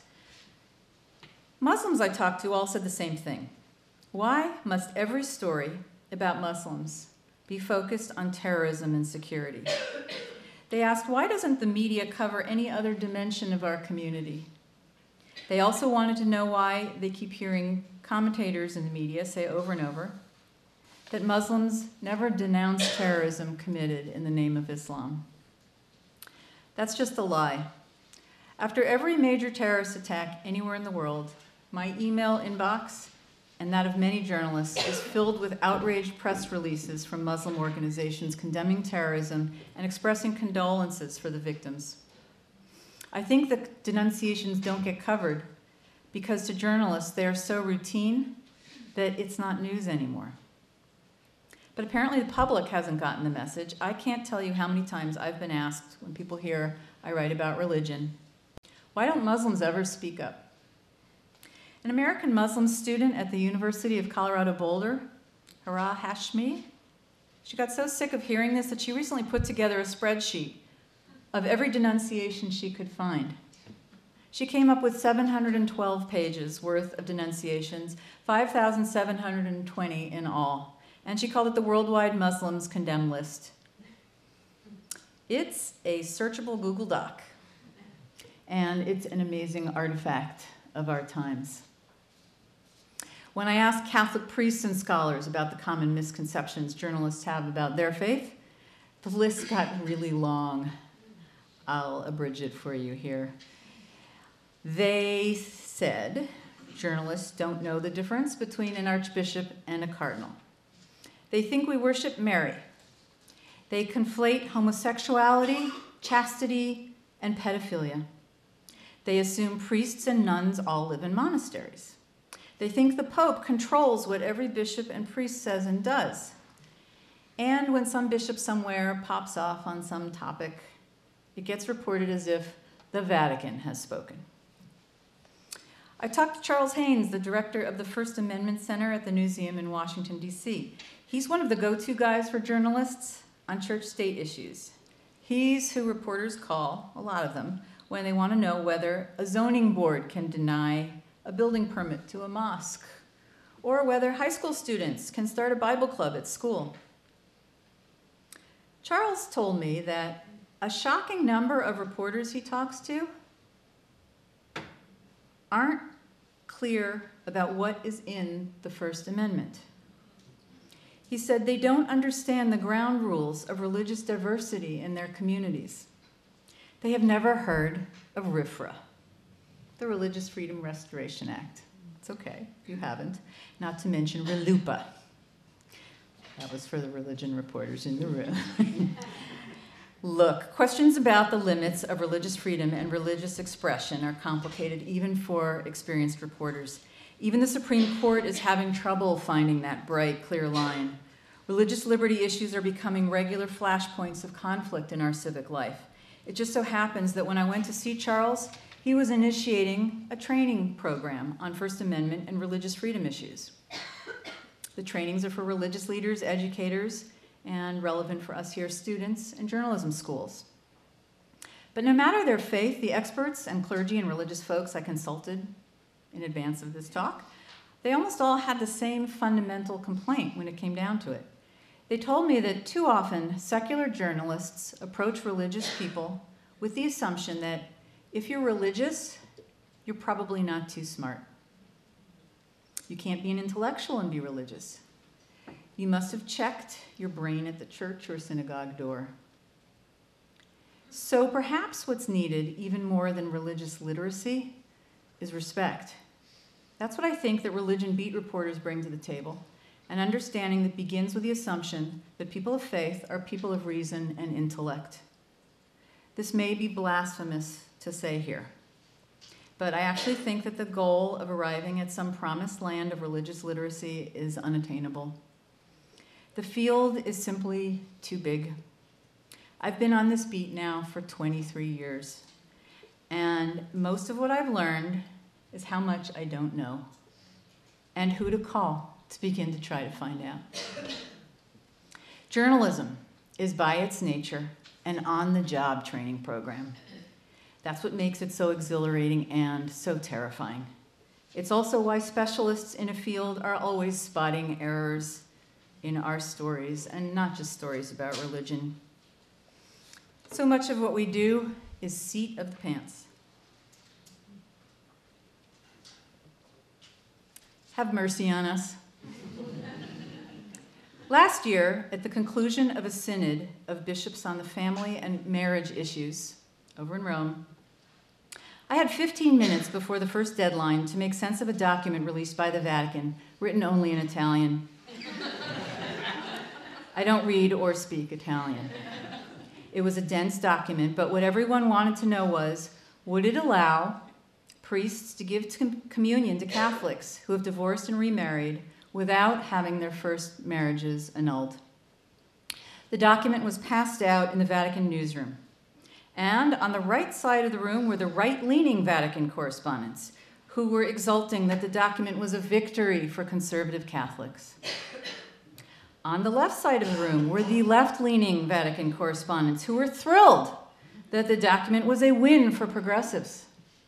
Muslims I talked to all said the same thing. Why must every story about Muslims be focused on terrorism and security? They asked, why doesn't the media cover any other dimension of our community? They also wanted to know why they keep hearing commentators in the media say over and over that Muslims never denounce terrorism committed in the name of Islam. That's just a lie. After every major terrorist attack anywhere in the world, my email inbox and that of many journalists is filled with outraged press releases from Muslim organizations condemning terrorism and expressing condolences for the victims. I think that denunciations don't get covered because to journalists they are so routine that it's not news anymore. But apparently the public hasn't gotten the message. I can't tell you how many times I've been asked when people hear I write about religion. Why don't Muslims ever speak up? An American Muslim student at the University of Colorado Boulder, Hara Hashmi, she got so sick of hearing this that she recently put together a spreadsheet of every denunciation she could find. She came up with seven hundred twelve pages worth of denunciations, five thousand seven hundred twenty in all, and she called it the Worldwide Muslims Condemn List. It's a searchable Google Doc, and it's an amazing artifact of our times. When I asked Catholic priests and scholars about the common misconceptions journalists have about their faith, the list got really long. I'll abridge it for you here. They said journalists don't know the difference between an archbishop and a cardinal. They think we worship Mary. They conflate homosexuality, chastity, and pedophilia. They assume priests and nuns all live in monasteries. They think the Pope controls what every bishop and priest says and does. And when some bishop somewhere pops off on some topic, it gets reported as if the Vatican has spoken. I talked to Charles Haynes, the director of the First Amendment Center at the Newseum in Washington, D C He's one of the go-to guys for journalists on church-state issues. He's who reporters call, a lot of them, when they want to know whether a zoning board can deny a building permit to a mosque, or whether high school students can start a Bible club at school. Charles told me that a shocking number of reporters he talks to aren't clear about what is in the First Amendment. He said they don't understand the ground rules of religious diversity in their communities. They have never heard of R F R A, the Religious Freedom Restoration Act. It's okay if you haven't. Not to mention R L U P A. That was for the religion reporters in the room. Look, questions about the limits of religious freedom and religious expression are complicated even for experienced reporters. Even the Supreme Court is having trouble finding that bright, clear line. Religious liberty issues are becoming regular flashpoints of conflict in our civic life. It just so happens that when I went to see Charles, he was initiating a training program on First Amendment and religious freedom issues. The trainings are for religious leaders, educators, and relevant for us here, students and journalism schools. But no matter their faith, the experts and clergy and religious folks I consulted in advance of this talk, they almost all had the same fundamental complaint when it came down to it. They told me that too often secular journalists approach religious people with the assumption that if you're religious, you're probably not too smart. You can't be an intellectual and be religious. You must have checked your brain at the church or synagogue door. So perhaps what's needed, even more than religious literacy, is respect. That's what I think that religion beat reporters bring to the table, an understanding that begins with the assumption that people of faith are people of reason and intellect. This may be blasphemous to say here, but I actually think that the goal of arriving at some promised land of religious literacy is unattainable. The field is simply too big. I've been on this beat now for twenty-three years, and most of what I've learned is how much I don't know and who to call to begin to try to find out. Journalism is by its nature an on-the-job training program. That's what makes it so exhilarating and so terrifying. It's also why specialists in a field are always spotting errors in our stories, and not just stories about religion. So much of what we do is seat of the pants. Have mercy on us. Last year, at the conclusion of a synod of bishops on the family and marriage issues over in Rome, I had fifteen minutes before the first deadline to make sense of a document released by the Vatican, written only in Italian. I don't read or speak Italian. It was a dense document, but what everyone wanted to know was, would it allow priests to give communion to Catholics who have divorced and remarried without having their first marriages annulled? The document was passed out in the Vatican newsroom, And on the right side of the room were the right-leaning Vatican correspondents, who were exulting that the document was a victory for conservative Catholics. On the left side of the room were the left-leaning Vatican correspondents, who were thrilled that the document was a win for progressives.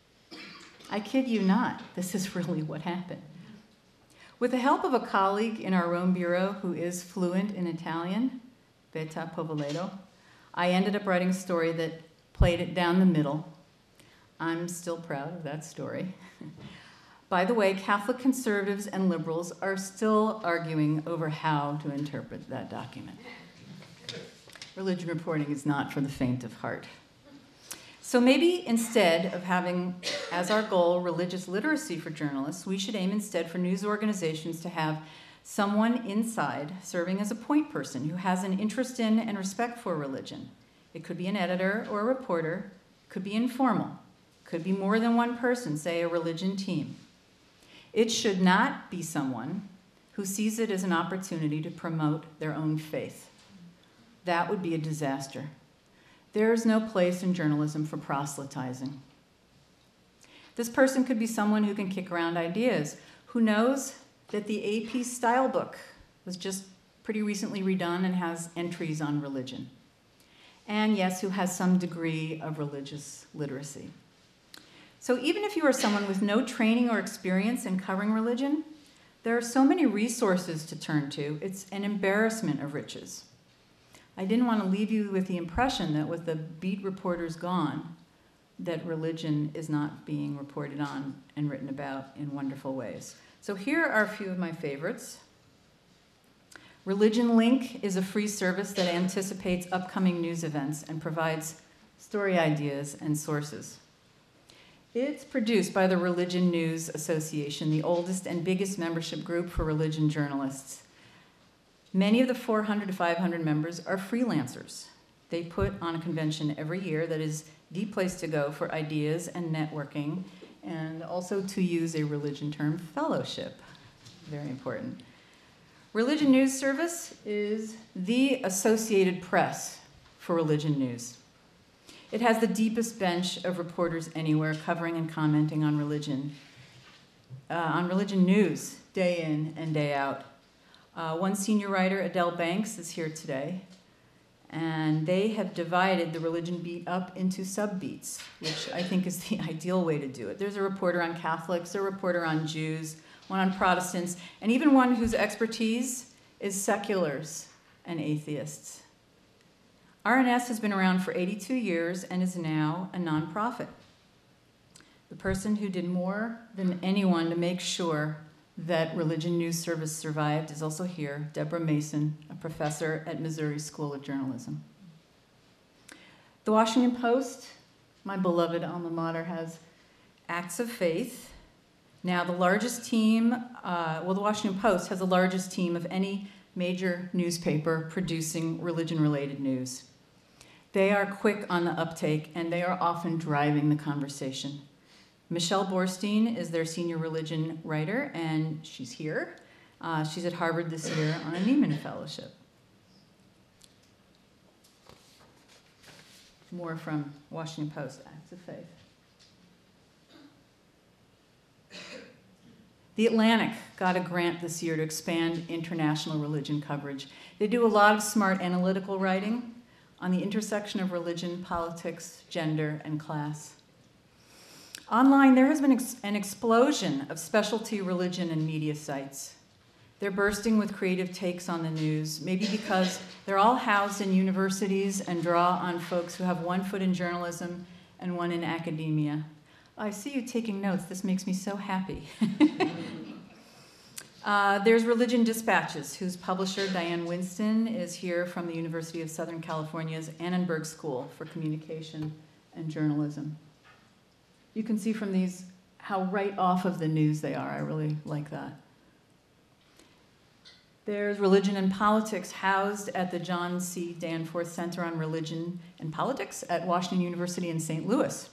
I kid you not, this is really what happened. With the help of a colleague in our Rome bureau who is fluent in Italian, Beta Povoleto, I ended up writing a story that played it down the middle. I'm still proud of that story. By the way, Catholic conservatives and liberals are still arguing over how to interpret that document. Religion reporting is not for the faint of heart. So maybe instead of having as our goal religious literacy for journalists, we should aim instead for news organizations to have someone inside serving as a point person who has an interest in and respect for religion. It could be an editor or a reporter, could be informal, could be more than one person, say a religion team. It should not be someone who sees it as an opportunity to promote their own faith. That would be a disaster. There is no place in journalism for proselytizing. This person could be someone who can kick around ideas, who knows that the A P style book was just pretty recently redone and has entries on religion. And yes, who has some degree of religious literacy. So even if you are someone with no training or experience in covering religion, there are so many resources to turn to, it's an embarrassment of riches. I didn't want to leave you with the impression that with the beat reporters gone, that religion is not being reported on and written about in wonderful ways. So here are a few of my favorites. Religion Link is a free service that anticipates upcoming news events and provides story ideas and sources. It's produced by the Religion News Association, the oldest and biggest membership group for religion journalists. Many of the four hundred to five hundred members are freelancers. They put on a convention every year that is the place to go for ideas and networking, and also, to use a religion term, fellowship. Very important. Religion News Service is the Associated Press for religion news. It has the deepest bench of reporters anywhere covering and commenting on religion, uh, on religion news, day in and day out. Uh, one senior writer, Adele Banks, is here today, and they have divided the religion beat up into sub-beats, which I think is the ideal way to do it. There's a reporter on Catholics, a reporter on Jews, one on Protestants, and even one whose expertise is seculars and atheists. R N S has been around for eighty-two years and is now a nonprofit. The person who did more than anyone to make sure that Religion News Service survived is also here, Deborah Mason, a professor at Missouri School of Journalism. The Washington Post, my beloved alma mater, has Acts of Faith. Now the largest team, uh, well, the Washington Post has the largest team of any major newspaper producing religion-related news. They are quick on the uptake, and they are often driving the conversation. Michelle Borstein is their senior religion writer, and she's here. Uh, she's at Harvard this year on a Nieman Fellowship. More from Washington Post, Acts of Faith. The Atlantic got a grant this year to expand international religion coverage. They do a lot of smart analytical writing on the intersection of religion, politics, gender, and class. Online, there has been ex- an explosion of specialty religion and media sites. They're bursting with creative takes on the news, maybe because they're all housed in universities and draw on folks who have one foot in journalism and one in academia. I see you taking notes. This makes me so happy. uh, there's Religion Dispatches, whose publisher, Diane Winston, is here from the University of Southern California's Annenberg School for Communication and Journalism. You can see from these how right off of the news they are. I really like that. There's Religion and Politics, housed at the John C. Danforth Center on Religion and Politics at Washington University in Saint Louis.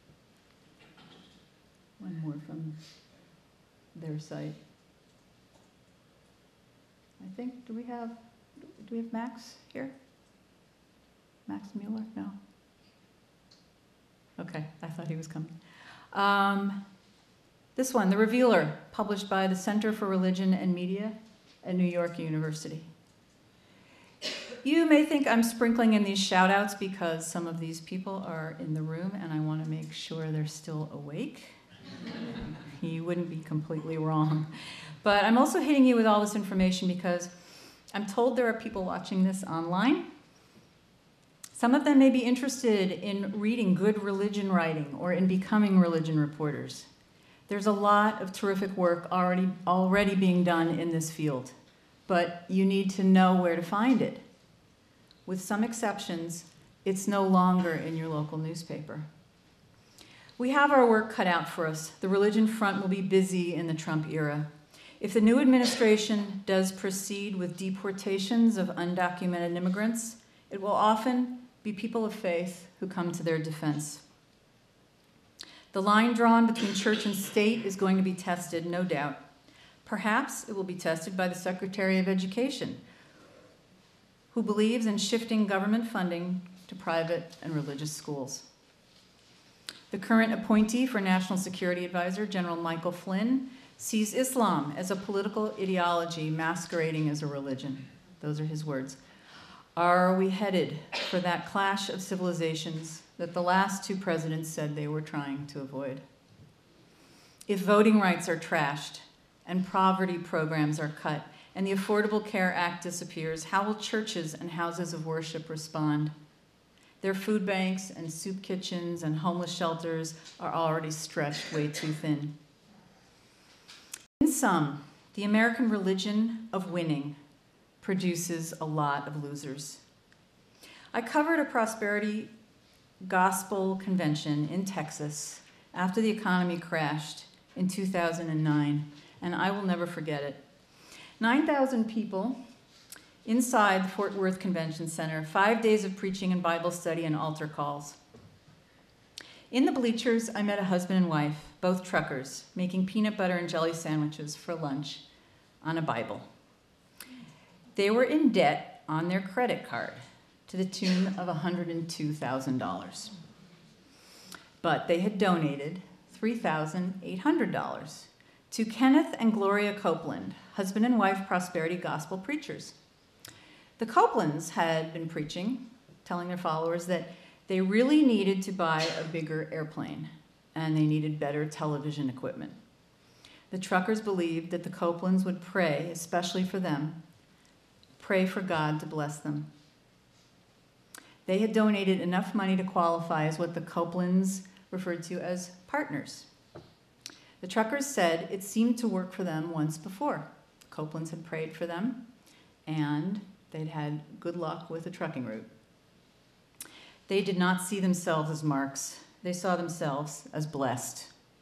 One more from their site. I think, do we have, do we have Max here? Max Mueller? No. Okay, I thought he was coming. Um, this one, The Revealer, published by the Center for Religion and Media at New York University. You may think I'm sprinkling in these shout outs because some of these people are in the room and I want to make sure they're still awake. You wouldn't be completely wrong. But I'm also hitting you with all this information because I'm told there are people watching this online. Some of them may be interested in reading good religion writing or in becoming religion reporters. There's a lot of terrific work already, already being done in this field, but you need to know where to find it. With some exceptions, it's no longer in your local newspaper. We have our work cut out for us. The religion front will be busy in the Trump era. If the new administration does proceed with deportations of undocumented immigrants, it will often be people of faith who come to their defense. The line drawn between church and state is going to be tested, no doubt. Perhaps it will be tested by the Secretary of Education, who believes in shifting government funding to private and religious schools. The current appointee for National Security Advisor, General Michael Flynn, sees Islam as a political ideology masquerading as a religion. Those are his words. Are we headed for that clash of civilizations that the last two presidents said they were trying to avoid? If voting rights are trashed and poverty programs are cut and the Affordable Care Act disappears, how will churches and houses of worship respond? Their food banks and soup kitchens and homeless shelters are already stretched way too thin. In sum, the American religion of winning produces a lot of losers. I covered a prosperity gospel convention in Texas after the economy crashed in two thousand nine, and I will never forget it. nine thousand people inside the Fort Worth Convention Center, five days of preaching and Bible study and altar calls. In the bleachers, I met a husband and wife, both truckers, making peanut butter and jelly sandwiches for lunch on a Bible. They were in debt on their credit card to the tune of one hundred two thousand dollars. But they had donated three thousand eight hundred dollars to Kenneth and Gloria Copeland, husband and wife prosperity gospel preachers. The Copelands had been preaching, telling their followers that they really needed to buy a bigger airplane and they needed better television equipment. The truckers believed that the Copelands would pray, especially for them, pray for God to bless them. They had donated enough money to qualify as what the Copelands referred to as partners. The truckers said it seemed to work for them once before. The Copelands had prayed for them, and they'd had good luck with the trucking route. They did not see themselves as marks. They saw themselves as blessed.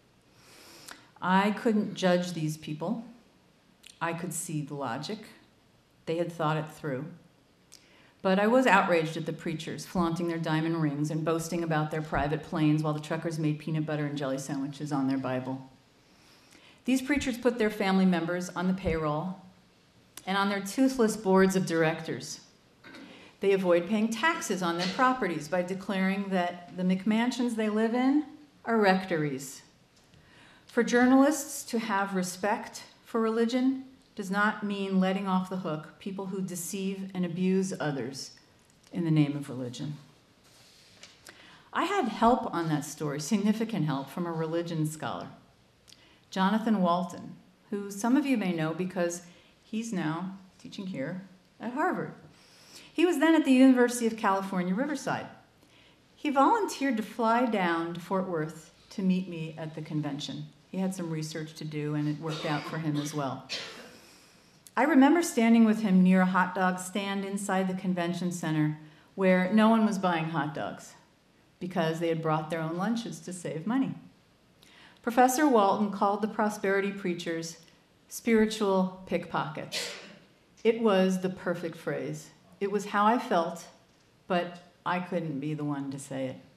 I couldn't judge these people. I could see the logic. They had thought it through. But I was outraged at the preachers flaunting their diamond rings and boasting about their private planes while the truckers made peanut butter and jelly sandwiches on their Bible. These preachers put their family members on the payroll and on their toothless boards of directors. They avoid paying taxes on their properties by declaring that the McMansions they live in are rectories. For journalists to have respect for religion does not mean letting off the hook people who deceive and abuse others in the name of religion. I had help on that story, significant help, from a religion scholar, Jonathan Walton, who some of you may know because he's now teaching here at Harvard. He was then at the University of California, Riverside. He volunteered to fly down to Fort Worth to meet me at the convention. He had some research to do, and it worked out for him as well. I remember standing with him near a hot dog stand inside the convention center where no one was buying hot dogs because they had brought their own lunches to save money. Professor Walton called the prosperity preachers spiritual pickpockets. It was the perfect phrase. It was how I felt, but I couldn't be the one to say it.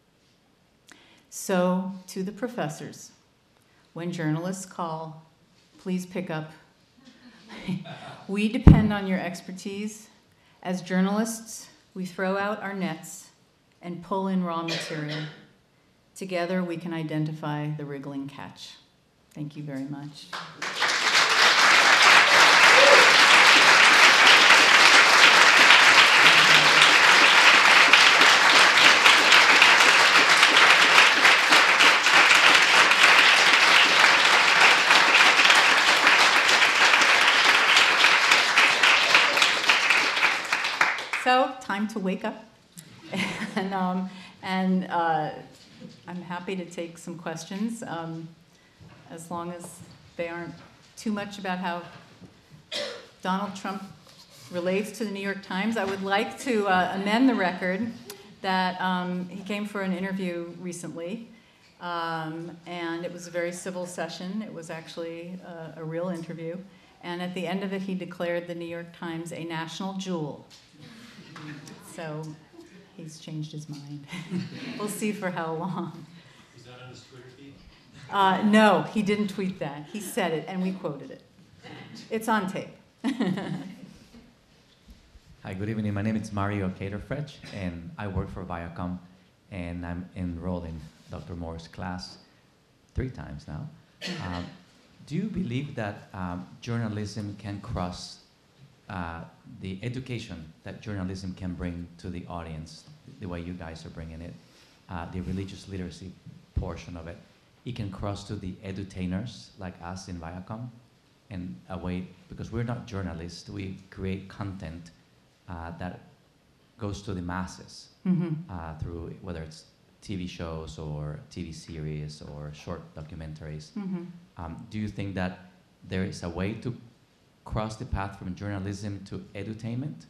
So, to the professors, when journalists call, please pick up. We depend on your expertise. As journalists, we throw out our nets and pull in raw material. Together we can identify the wriggling catch. Thank you very much. So, time to wake up. and um, and uh, I'm happy to take some questions, um, as long as they aren't too much about how Donald Trump relates to the New York Times. I would like to uh, amend the record that um, he came for an interview recently, um, and it was a very civil session. It was actually a, a real interview. And at the end of it, he declared the New York Times a national jewel. So he's changed his mind. We'll see for how long. Was that on his Twitter feed? Uh, no, he didn't tweet that. He said it, and we quoted it. It's on tape. Hi, good evening. My name is Mario Caterfretch, and I work for Viacom, and I'm enrolled in Doctor Moore's class three times now. Um, do you believe that um, journalism can cross uh, the education that journalism can bring to the audience, the way you guys are bringing it, uh, the religious literacy portion of it? It can cross to the edutainers like us in Viacom, and a way, because we're not journalists, we create content uh, that goes to the masses Mm-hmm. uh, through whether it's T V shows or T V series or short documentaries. Mm-hmm. Um, do you think that there is a way to cross the path from journalism to edutainment?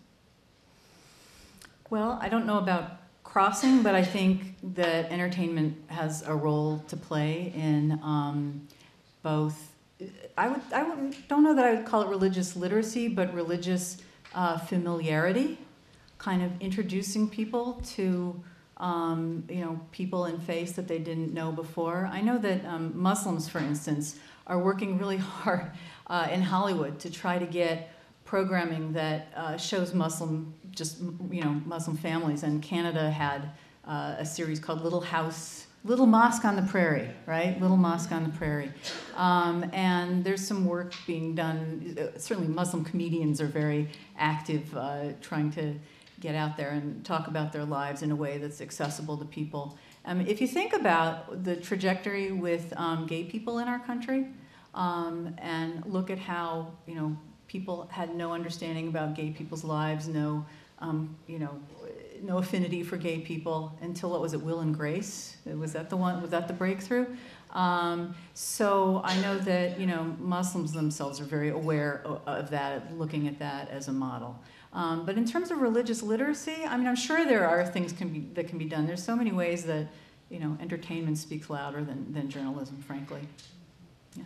Well, I don't know about crossing, but I think that entertainment has a role to play in um, both. I would, I would, don't know that I would call it religious literacy, but religious uh, familiarity, kind of introducing people to, um, you know, people in faith that they didn't know before. I know that um, Muslims, for instance, are working really hard uh, in Hollywood to try to get programming that uh, shows Muslim, just, you know, Muslim families. And Canada had uh, a series called Little House, Little Mosque on the Prairie, right? Little Mosque on the Prairie. Um, and there's some work being done. Certainly Muslim comedians are very active uh, trying to get out there and talk about their lives in a way that's accessible to people. Um, if you think about the trajectory with um, gay people in our country, um, and look at how, you know, people had no understanding about gay people's lives, no, um, you know, no affinity for gay people until, what was it, Will and Grace? Was that the one, was that the breakthrough? Um, so I know that, you know, Muslims themselves are very aware of, of that, looking at that as a model. Um, but in terms of religious literacy, I mean, I'm sure there are things can be, that can be done. There's so many ways that, you know, entertainment speaks louder than, than journalism, frankly. Yeah.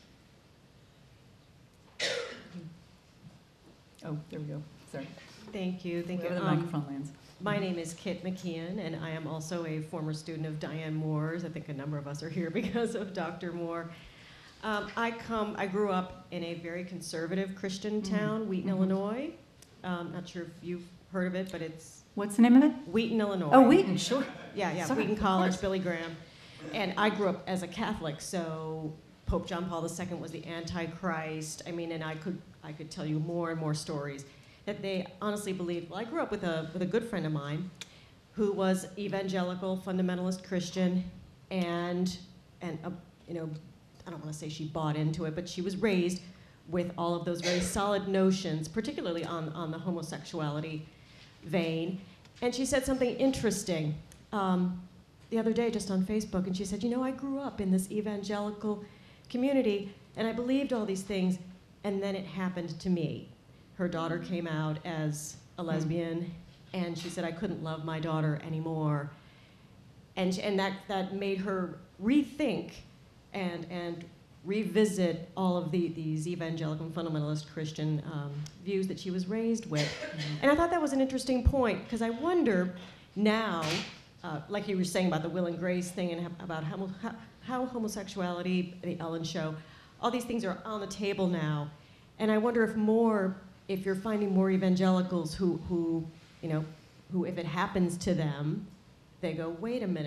Oh, there we go. Sorry. Thank you. Thank Wherever you. the Um, microphone lands. my name is Kit McKeon, and I am also a former student of Diane Moore's. I think a number of us are here because of Doctor Moore. Um, I come. I grew up in a very conservative Christian town, mm-hmm. Wheaton, mm-hmm. Illinois. Um, not sure if you've heard of it, but it's What's the name of it? Wheaton, Illinois. Oh, Wheaton, sure. Yeah, yeah, Sorry, Wheaton of College, course. Billy Graham. And I grew up as a Catholic, so Pope John Paul the Second was the Antichrist. I mean, and I could I could tell you more and more stories that they honestly believed. Well, I grew up with a with a good friend of mine who was evangelical, fundamentalist Christian, and and uh, you know, I don't want to say she bought into it, but she was raised with all of those very solid notions, particularly on, on the homosexuality vein. And she said something interesting um, the other day just on Facebook, and she said, you know, I grew up in this evangelical community, and I believed all these things, and then it happened to me. Her daughter came out as a lesbian, and she said, I couldn't love my daughter anymore. And, she, and that, that made her rethink and, and revisit all of the, these evangelical fundamentalist Christian um, views that she was raised with. Mm-hmm. And I thought that was an interesting point, because I wonder now, uh, like you were saying about the Will and Grace thing and about how, how, how homosexuality, the Ellen Show, all these things are on the table now. And I wonder if more, if you're finding more evangelicals who, who, you know, who if it happens to them, they go, wait a minute.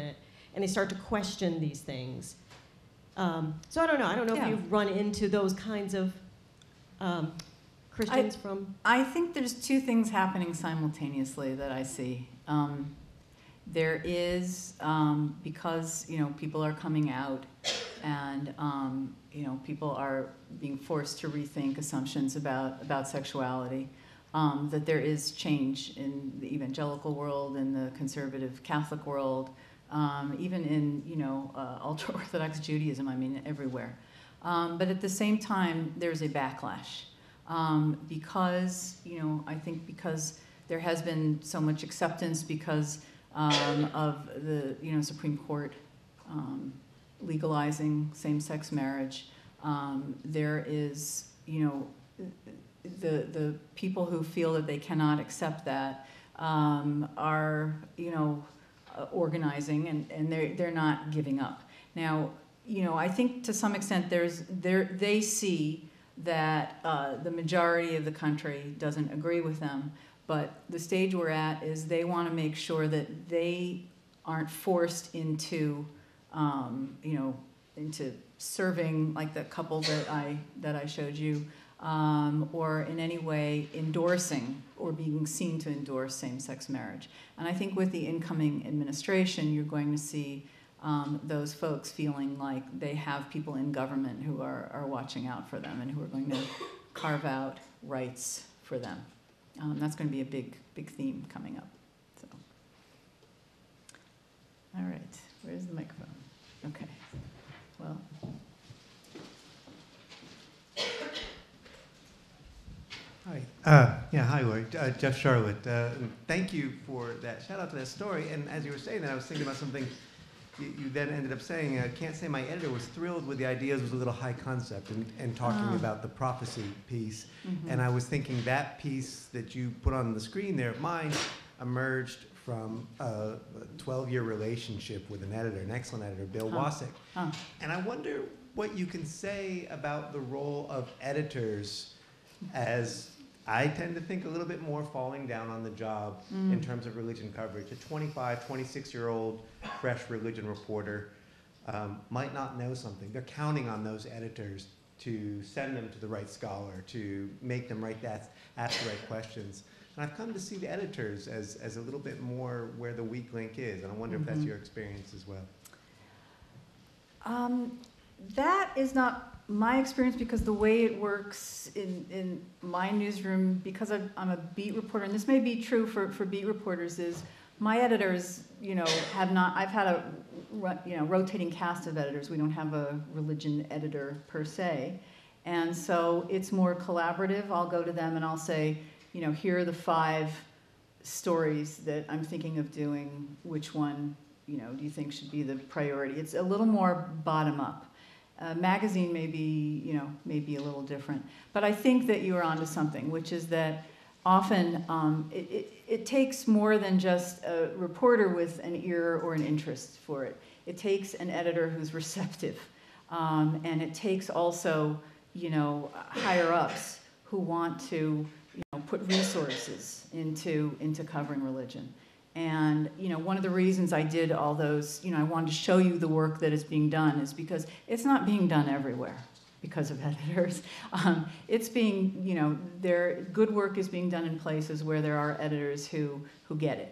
and they start to question these things. Um, so I don't know. I don't know Yeah. if you've run into those kinds of um, Christians I, from. I think there's two things happening simultaneously that I see. Um, there is, um, because, you know, people are coming out and, um, you know, people are being forced to rethink assumptions about, about sexuality, um, that there is change in the evangelical world, in the conservative Catholic world, um, even in, you know, uh, ultra-Orthodox Judaism, I mean, everywhere. Um, but at the same time, there's a backlash. Um, because, you know, I think because there has been so much acceptance because um, of the, you know, Supreme Court um, legalizing same-sex marriage, um, there is, you know, the, the people who feel that they cannot accept that um, are, you know, uh, organizing, and, and they're, they're not giving up. Now, you know, I think to some extent there's, there, they see that uh, the majority of the country doesn't agree with them, but the stage we're at is they want to make sure that they aren't forced into, um, you know, into serving like the couple that I that I showed you, um, or in any way endorsing or being seen to endorse same-sex marriage. And I think with the incoming administration, you're going to see Um, those folks feeling like they have people in government who are, are watching out for them and who are going to carve out rights for them. Um, that's going to be a big, big theme coming up. So, all right, where's the microphone? Okay, well. Hi. Uh, yeah, hi, Laurie. Uh, Jeff Charlotte. Uh, thank you for that. Shout out to that story. And as you were saying that, I was thinking about something you, you then ended up saying. I can't say my editor was thrilled with the ideas, was a little high concept, and, and talking Oh. about the prophecy piece. Mm-hmm. And I was thinking that piece that you put on the screen there of mine emerged from a twelve-year relationship with an editor, an excellent editor, Bill Huh. Wasick. Huh. And I wonder what you can say about the role of editors, as I tend to think a little bit more falling down on the job Mm. in terms of religion coverage. A twenty-five, twenty-six-year-old fresh religion reporter um, might not know something. They're counting on those editors to send them to the right scholar, to make them write that, ask the right questions. And I've come to see the editors as, as a little bit more where the weak link is. And I wonder Mm-hmm. if that's your experience as well. Um, that is not my experience, because the way it works in, in my newsroom, because I've, I'm a beat reporter, and this may be true for, for beat reporters, is my editors, you know, have not, I've had a, you know, rotating cast of editors. We don't have a religion editor per se. And so it's more collaborative. I'll go to them and I'll say, you know, here are the five stories that I'm thinking of doing. Which one, you know, do you think should be the priority? It's a little more bottom up. Uh, magazine may be, you know, may be a little different. But I think that you are onto something, which is that often um, it, it, it takes more than just a reporter with an ear or an interest for it. It takes an editor who's receptive. Um, and it takes also, you know, higher ups who want to, you know, put resources into, into covering religion. And, you know, one of the reasons I did all those, you know, I wanted to show you the work that is being done is because it's not being done everywhere because of editors. Um, it's being, you know, there, good work is being done in places where there are editors who, who get it.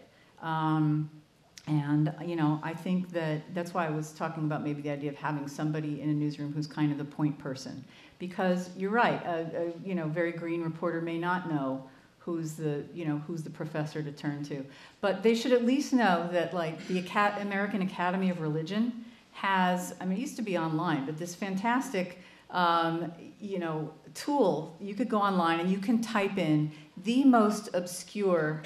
Um, and, you know, I think that that's why I was talking about maybe the idea of having somebody in a newsroom who's kind of the point person. Because you're right, a, a you know, very green reporter may not know who's the, you know, who's the professor to turn to. But they should at least know that, like, the Acad- American Academy of Religion has, I mean, it used to be online, but this fantastic, um, you know, tool. You could go online and you can type in the most obscure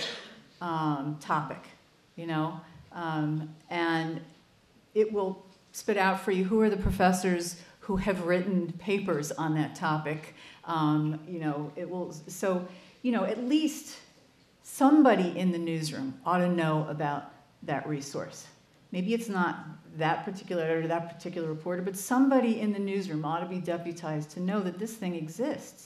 um, topic, you know, um, and it will spit out for you who are the professors who have written papers on that topic. Um, you know, it will, so, you know, at least somebody in the newsroom ought to know about that resource. Maybe it's not that particular editor, that particular reporter, but somebody in the newsroom ought to be deputized to know that this thing exists.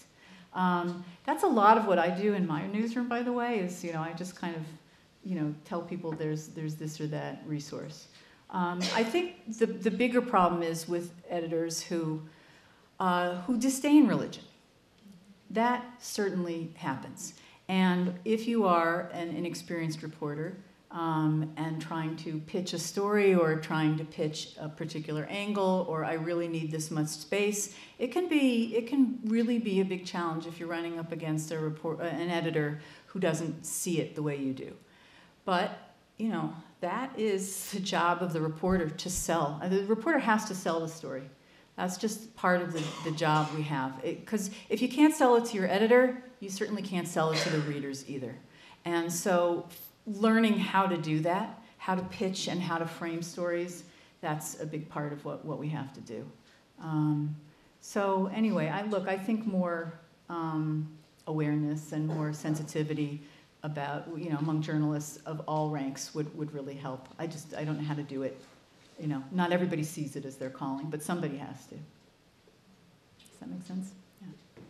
Um, that's a lot of what I do in my newsroom, by the way, is, you know, I just kind of, you know, tell people there's, there's this or that resource. Um, I think the, the bigger problem is with editors who, uh, who disdain religion. That certainly happens. And if you are an inexperienced reporter um, and trying to pitch a story or trying to pitch a particular angle, or I really need this much space, it can be, it can really be a big challenge if you're running up against a report, an editor who doesn't see it the way you do. But, you know, that is the job of the reporter, to sell. The reporter has to sell the story. That's just part of the, the job we have. Because if you can't sell it to your editor, you certainly can't sell it to the readers either. And so learning how to do that, how to pitch and how to frame stories, that's a big part of what, what we have to do. Um, so anyway, I look, I think more um, awareness and more sensitivity about, you know, among journalists of all ranks would, would really help. I just, I don't know how to do it. You know, not everybody sees it as their calling, but somebody has to. Does that make sense? Yeah.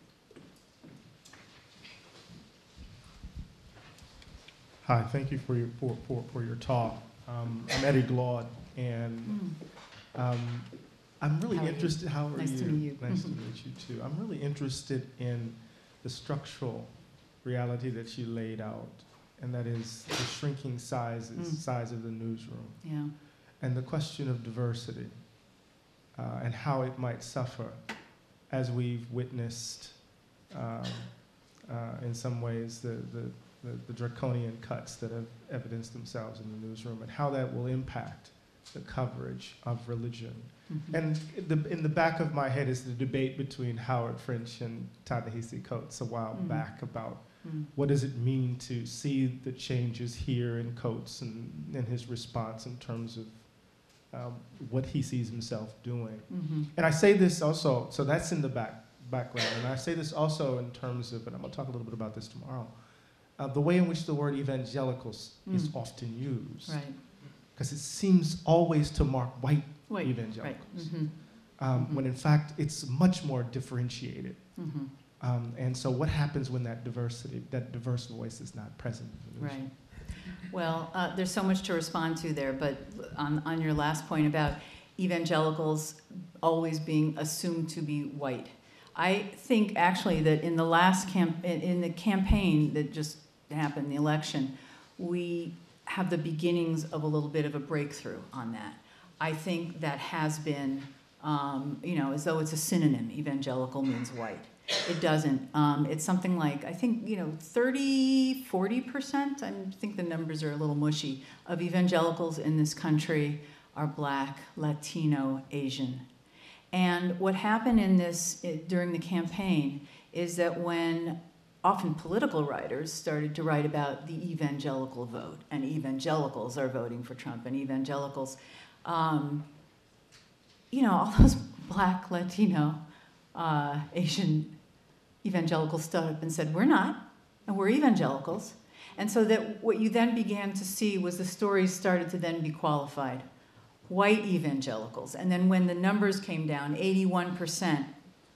Hi, thank you for your, for, for, for your talk. Um, I'm Eddie Glaude, and um, I'm really How are interested, you? how are Nice you? to meet you. Nice to meet you too. I'm really interested in the structural reality that you laid out, and that is the shrinking sizes, Mm. size of the newsroom, Yeah. and the question of diversity uh, and how it might suffer, as we've witnessed um, uh, in some ways the, the, the, the draconian cuts that have evidenced themselves in the newsroom, and how that will impact the coverage of religion. Mm-hmm. And the, in the back of my head is the debate between Howard French and Ta-Nehisi Coates a while Mm. back about Mm. what does it mean to see the changes here in Coates and, and his response in terms of um, what he sees himself doing. Mm-hmm. And I say this also, so that's in the back, background, and I say this also in terms of, and I'm going to talk a little bit about this tomorrow, uh, the way in which the word evangelicals Mm. is often used. Right. Because it seems always to mark white Wait. evangelicals, Right. Mm-hmm. um, Mhm. when in fact it's much more differentiated. Mm-hmm. Um, and so what happens when that diversity, that diverse voice is not present in the news? Right. Well, uh, there's so much to respond to there, but on, on your last point about evangelicals always being assumed to be white, I think actually that in the last camp, in, in the campaign that just happened, the election, we have the beginnings of a little bit of a breakthrough on that. I think that has been, um, you know, as though it's a synonym. Evangelical means white. It doesn't. Um, it's something like, I think, you know, thirty, forty percent, I think the numbers are a little mushy, of evangelicals in this country are Black, Latino, Asian. And what happened in this, it, during the campaign, is that when often political writers started to write about the evangelical vote, and evangelicals are voting for Trump, and evangelicals, um, you know, all those Black, Latino, uh, Asian evangelicals stood up and said, we're not, and we're evangelicals. And so that what you then began to see was the stories started to then be qualified. White evangelicals. And then when the numbers came down, eighty-one percent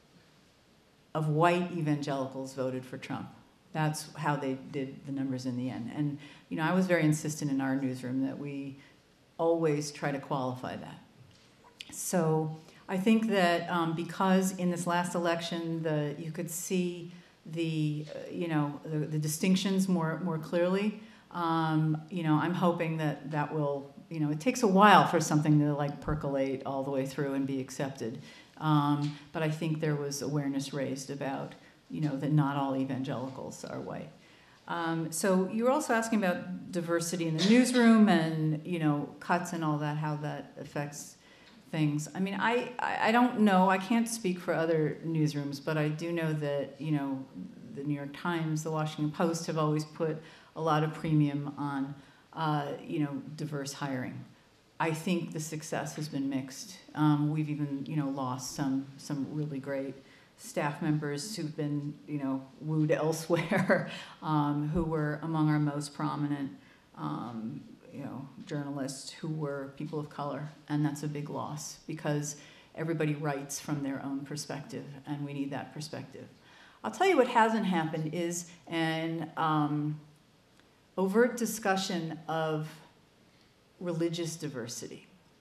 of white evangelicals voted for Trump. That's how they did the numbers in the end. And, you know, I was very insistent in our newsroom that we always try to qualify that. So I think that um, because in this last election, the you could see the, uh, you know, the, the distinctions more, more clearly, um, you know, I'm hoping that that will, you know, it takes a while for something to like percolate all the way through and be accepted. Um, but I think there was awareness raised about, you know, that not all evangelicals are white. Um, so you were also asking about diversity in the newsroom and, you know, cuts and all that, how that affects things. I mean, I, I don't know, I can't speak for other newsrooms, but I do know that, you know, the New York Times, the Washington Post have always put a lot of premium on, uh, you know, diverse hiring. I think the success has been mixed. Um, we've even, you know, lost some some really great staff members who've been, you know, wooed elsewhere, um, who were among our most prominent, um, you know, journalists who were people of color, and that's a big loss because everybody writes from their own perspective, and we need that perspective. I'll tell you what hasn't happened is an um, overt discussion of religious diversity.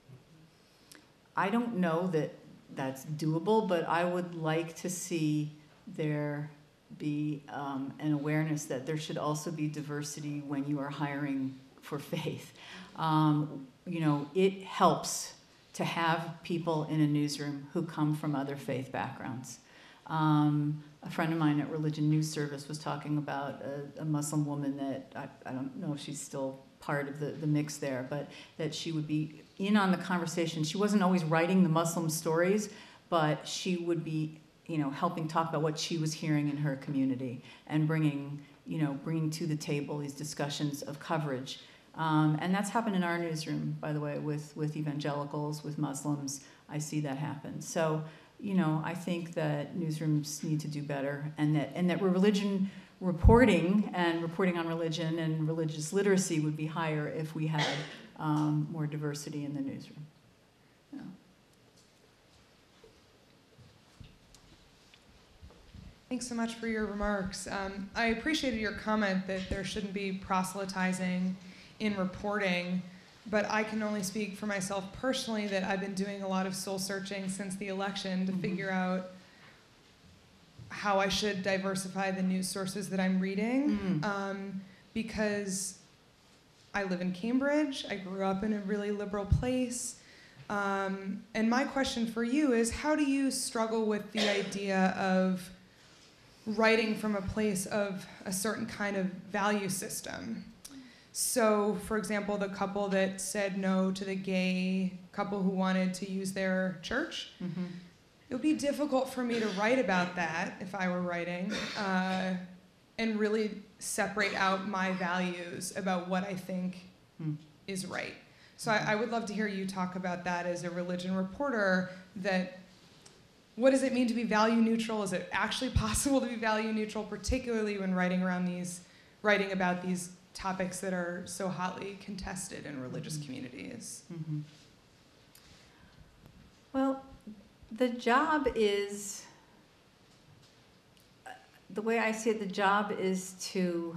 I don't know that that's doable, but I would like to see there be um, an awareness that there should also be diversity when you are hiring for faith. Um, you know, it helps to have people in a newsroom who come from other faith backgrounds. Um, a friend of mine at Religion News Service was talking about a, a Muslim woman that, I, I don't know if she's still part of the, the mix there, but that she would be in on the conversation. She wasn't always writing the Muslim stories, but she would be, you know, helping talk about what she was hearing in her community and bringing, you know, bringing to the table these discussions of coverage. Um, and that's happened in our newsroom, by the way, with, with evangelicals, with Muslims. I see that happen. So, you know, I think that newsrooms need to do better, and that and that religion reporting and reporting on religion and religious literacy would be higher if we had um, more diversity in the newsroom. Yeah. Thanks so much for your remarks. Um, I appreciated your comment that there shouldn't be proselytizing in reporting, but I can only speak for myself personally that I've been doing a lot of soul searching since the election to mm-hmm. figure out how I should diversify the news sources that I'm reading, mm. um, because I live in Cambridge, I grew up in a really liberal place, um, and my question for you is, how do you struggle with the idea of writing from a place of a certain kind of value system? So, for example, the couple that said no to the gay couple who wanted to use their church, mm-hmm. it would be difficult for me to write about that if I were writing, uh, and really separate out my values about what I think mm. is right. So I, I would love to hear you talk about that as a religion reporter, that what does it mean to be value neutral? Is it actually possible to be value neutral, particularly when writing around these, writing about these topics that are so hotly contested in religious mm-hmm. communities? Mm-hmm. Well, the job is, the way I see it, the job is to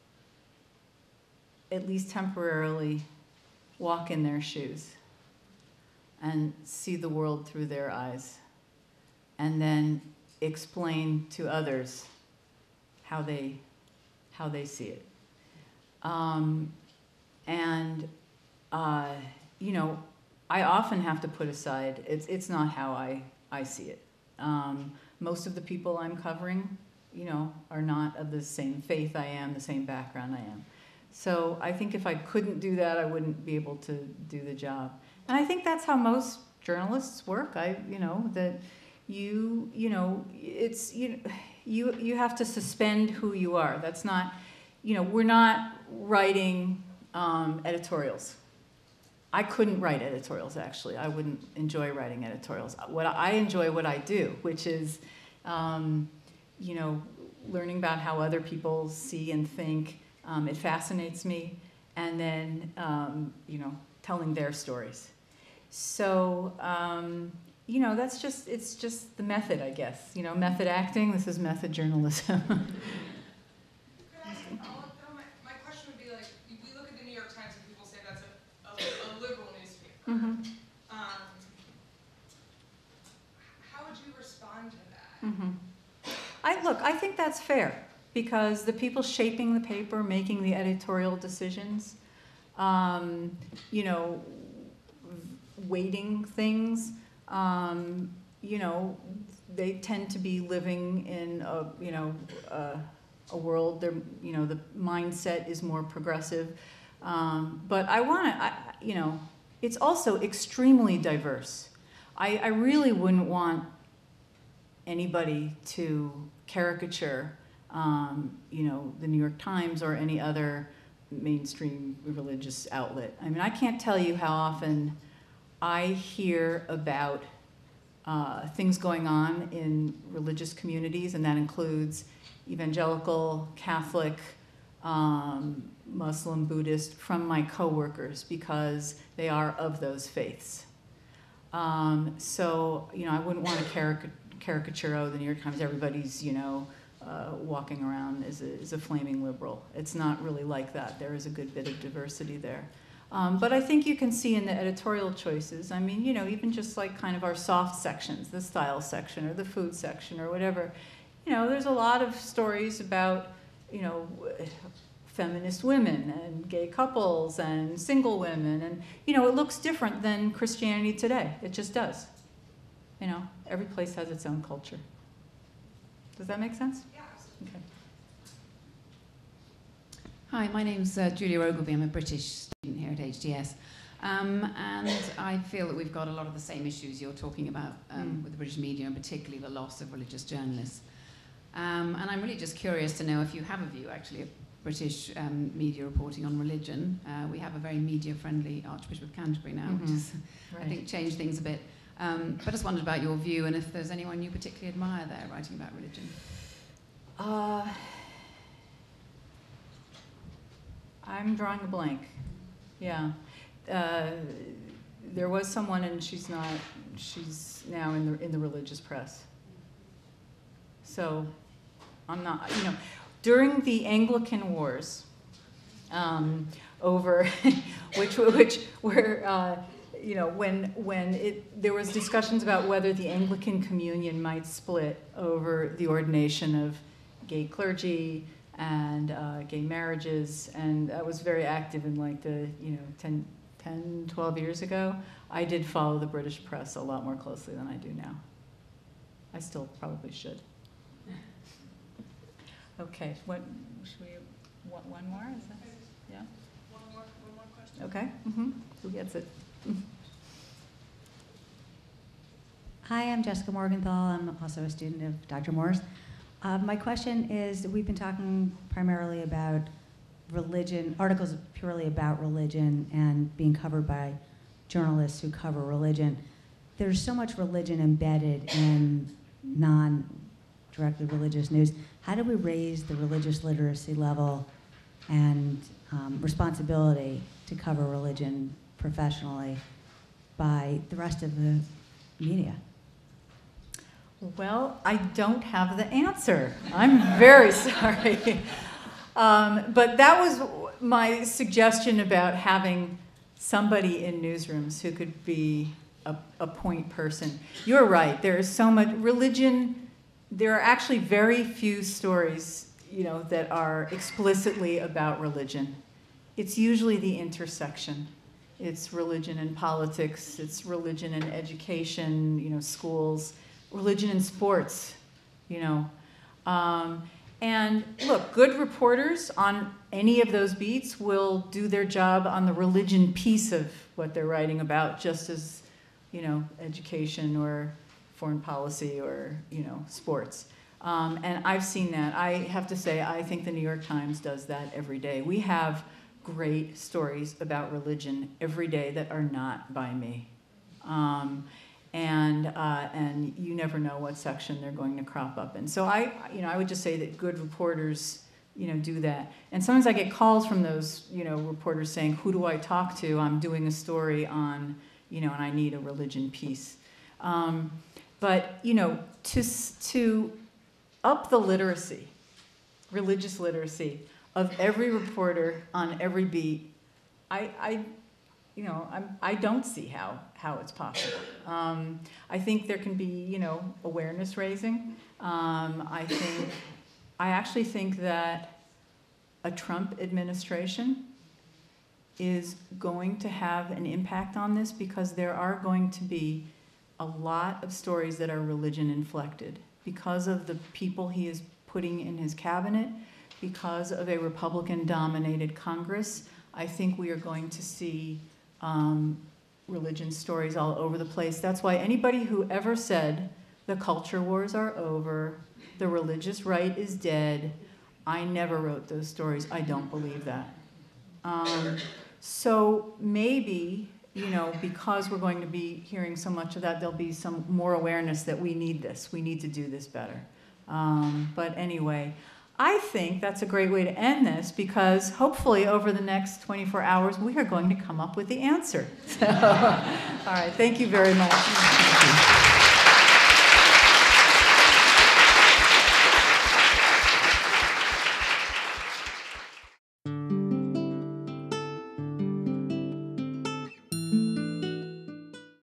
at least temporarily walk in their shoes and see the world through their eyes, and then explain to others how they, how they see it. Um, and, uh, you know, I often have to put aside, it's, it's not how I, I see it. Um, most of the people I'm covering, you know, are not of the same faith I am, the same background I am. So I think if I couldn't do that, I wouldn't be able to do the job. And I think that's how most journalists work. I, you know, that you, you know, it's, you, you, you have to suspend who you are. That's not, you know, we're not writing um, editorials. I couldn't write editorials, actually. I wouldn't enjoy writing editorials. What I enjoy what I do, which is, um, you know, learning about how other people see and think. Um, it fascinates me. And then, um, you know, telling their stories. So, um, you know, that's just, it's just the method, I guess. You know, method acting, this is method journalism. Mm-hmm. Um, how would you respond to that? Mm-hmm. I, look, I think that's fair, because the people shaping the paper, making the editorial decisions, um, you know, weighting things, um, you know, they tend to be living in a, you know, uh, a world, they're, you know, the mindset is more progressive. Um, but I want to, you know, it's also extremely diverse. I, I really wouldn't want anybody to caricature, um, you know, the New York Times or any other mainstream religious outlet. I mean, I can't tell you how often I hear about uh, things going on in religious communities, and that includes evangelical, Catholic, um, Muslim, Buddhist, from my coworkers, because they are of those faiths. Um, so, you know, I wouldn't want to caric caricature, oh, the New York Times, everybody's, you know, uh, walking around as a, as a flaming liberal. It's not really like that. There is a good bit of diversity there. Um, but I think you can see in the editorial choices, I mean, you know, even just like kind of our soft sections, the style section or the food section or whatever, you know, there's a lot of stories about, you know, feminist women and gay couples and single women. And, you know, it looks different than Christianity today. It just does. You know, every place has its own culture. Does that make sense? Yeah. Okay. Hi, my name's uh, Julia Ogilvie. I'm a British student here at H D S. Um, and I feel that we've got a lot of the same issues you're talking about um, mm. with the British media, and particularly the loss of religious journalists. Um, and I'm really just curious to know if you have a view, actually, of British um, media reporting on religion. Uh, we have a very media-friendly Archbishop of Canterbury now, mm-hmm. which has, right. I think, changed things a bit. Um, but I just wondered about your view, and if there's anyone you particularly admire there writing about religion. Uh, I'm drawing a blank. Yeah. Uh, there was someone, and she's not, she's now in the in the religious press. So I'm not, you know, during the Anglican Wars, um, over, which, which were, uh, you know, when, when it, there was discussions about whether the Anglican communion might split over the ordination of gay clergy and uh, gay marriages, and that was very active in like the, you know, ten, ten, twelve years ago. I did follow the British press a lot more closely than I do now. I still probably should. Okay, what, should we, what, one more, is that, yeah? One more, one more question. Okay, mm-hmm. Who gets it? Hi, I'm Jessica Morgenthal. I'm also a student of Doctor Moore's. Uh, my question is, we've been talking primarily about religion, articles purely about religion and being covered by journalists who cover religion. There's so much religion embedded in non-directly religious news. How do we raise the religious literacy level and um, responsibility to cover religion professionally by the rest of the media? Well, I don't have the answer. I'm very sorry. Um, but that was my suggestion about having somebody in newsrooms who could be a, a point person. You're right. There is so much religion. There are actually very few stories, you know, that are explicitly about religion. It's usually the intersection. It's religion and politics. It's religion and education, you know, schools. Religion and sports, you know. Um, and look, good reporters on any of those beats will do their job on the religion piece of what they're writing about, just as, you know, education or foreign policy or, you know, sports. Um, and I've seen that. I have to say, I think the New York Times does that every day. We have great stories about religion every day that are not by me. Um, And uh, and you never know what section they're going to crop up in. So I, you know, I would just say that good reporters, you know, do that. And sometimes I get calls from those, you know, reporters saying, "Who do I talk to? I'm doing a story on, you know, and I need a religion piece." Um, but you know, to to up the literacy, religious literacy of every reporter on every beat, I. I You know, I'm, I don't see how, how it's possible. Um, I think there can be, you know, awareness raising. Um, I think, I actually think that a Trump administration is going to have an impact on this because there are going to be a lot of stories that are religion inflected because of the people he is putting in his cabinet, because of a Republican-dominated Congress. I think we are going to see Um, religion stories all over the place. That's why anybody who ever said the culture wars are over, the religious right is dead, I never wrote those stories. I don't believe that. Um, so maybe, you know, because we're going to be hearing so much of that, there'll be some more awareness that we need this. We need to do this better. Um, but anyway, I think that's a great way to end this because hopefully over the next twenty-four hours, we are going to come up with the answer. So, all right, thank you very much.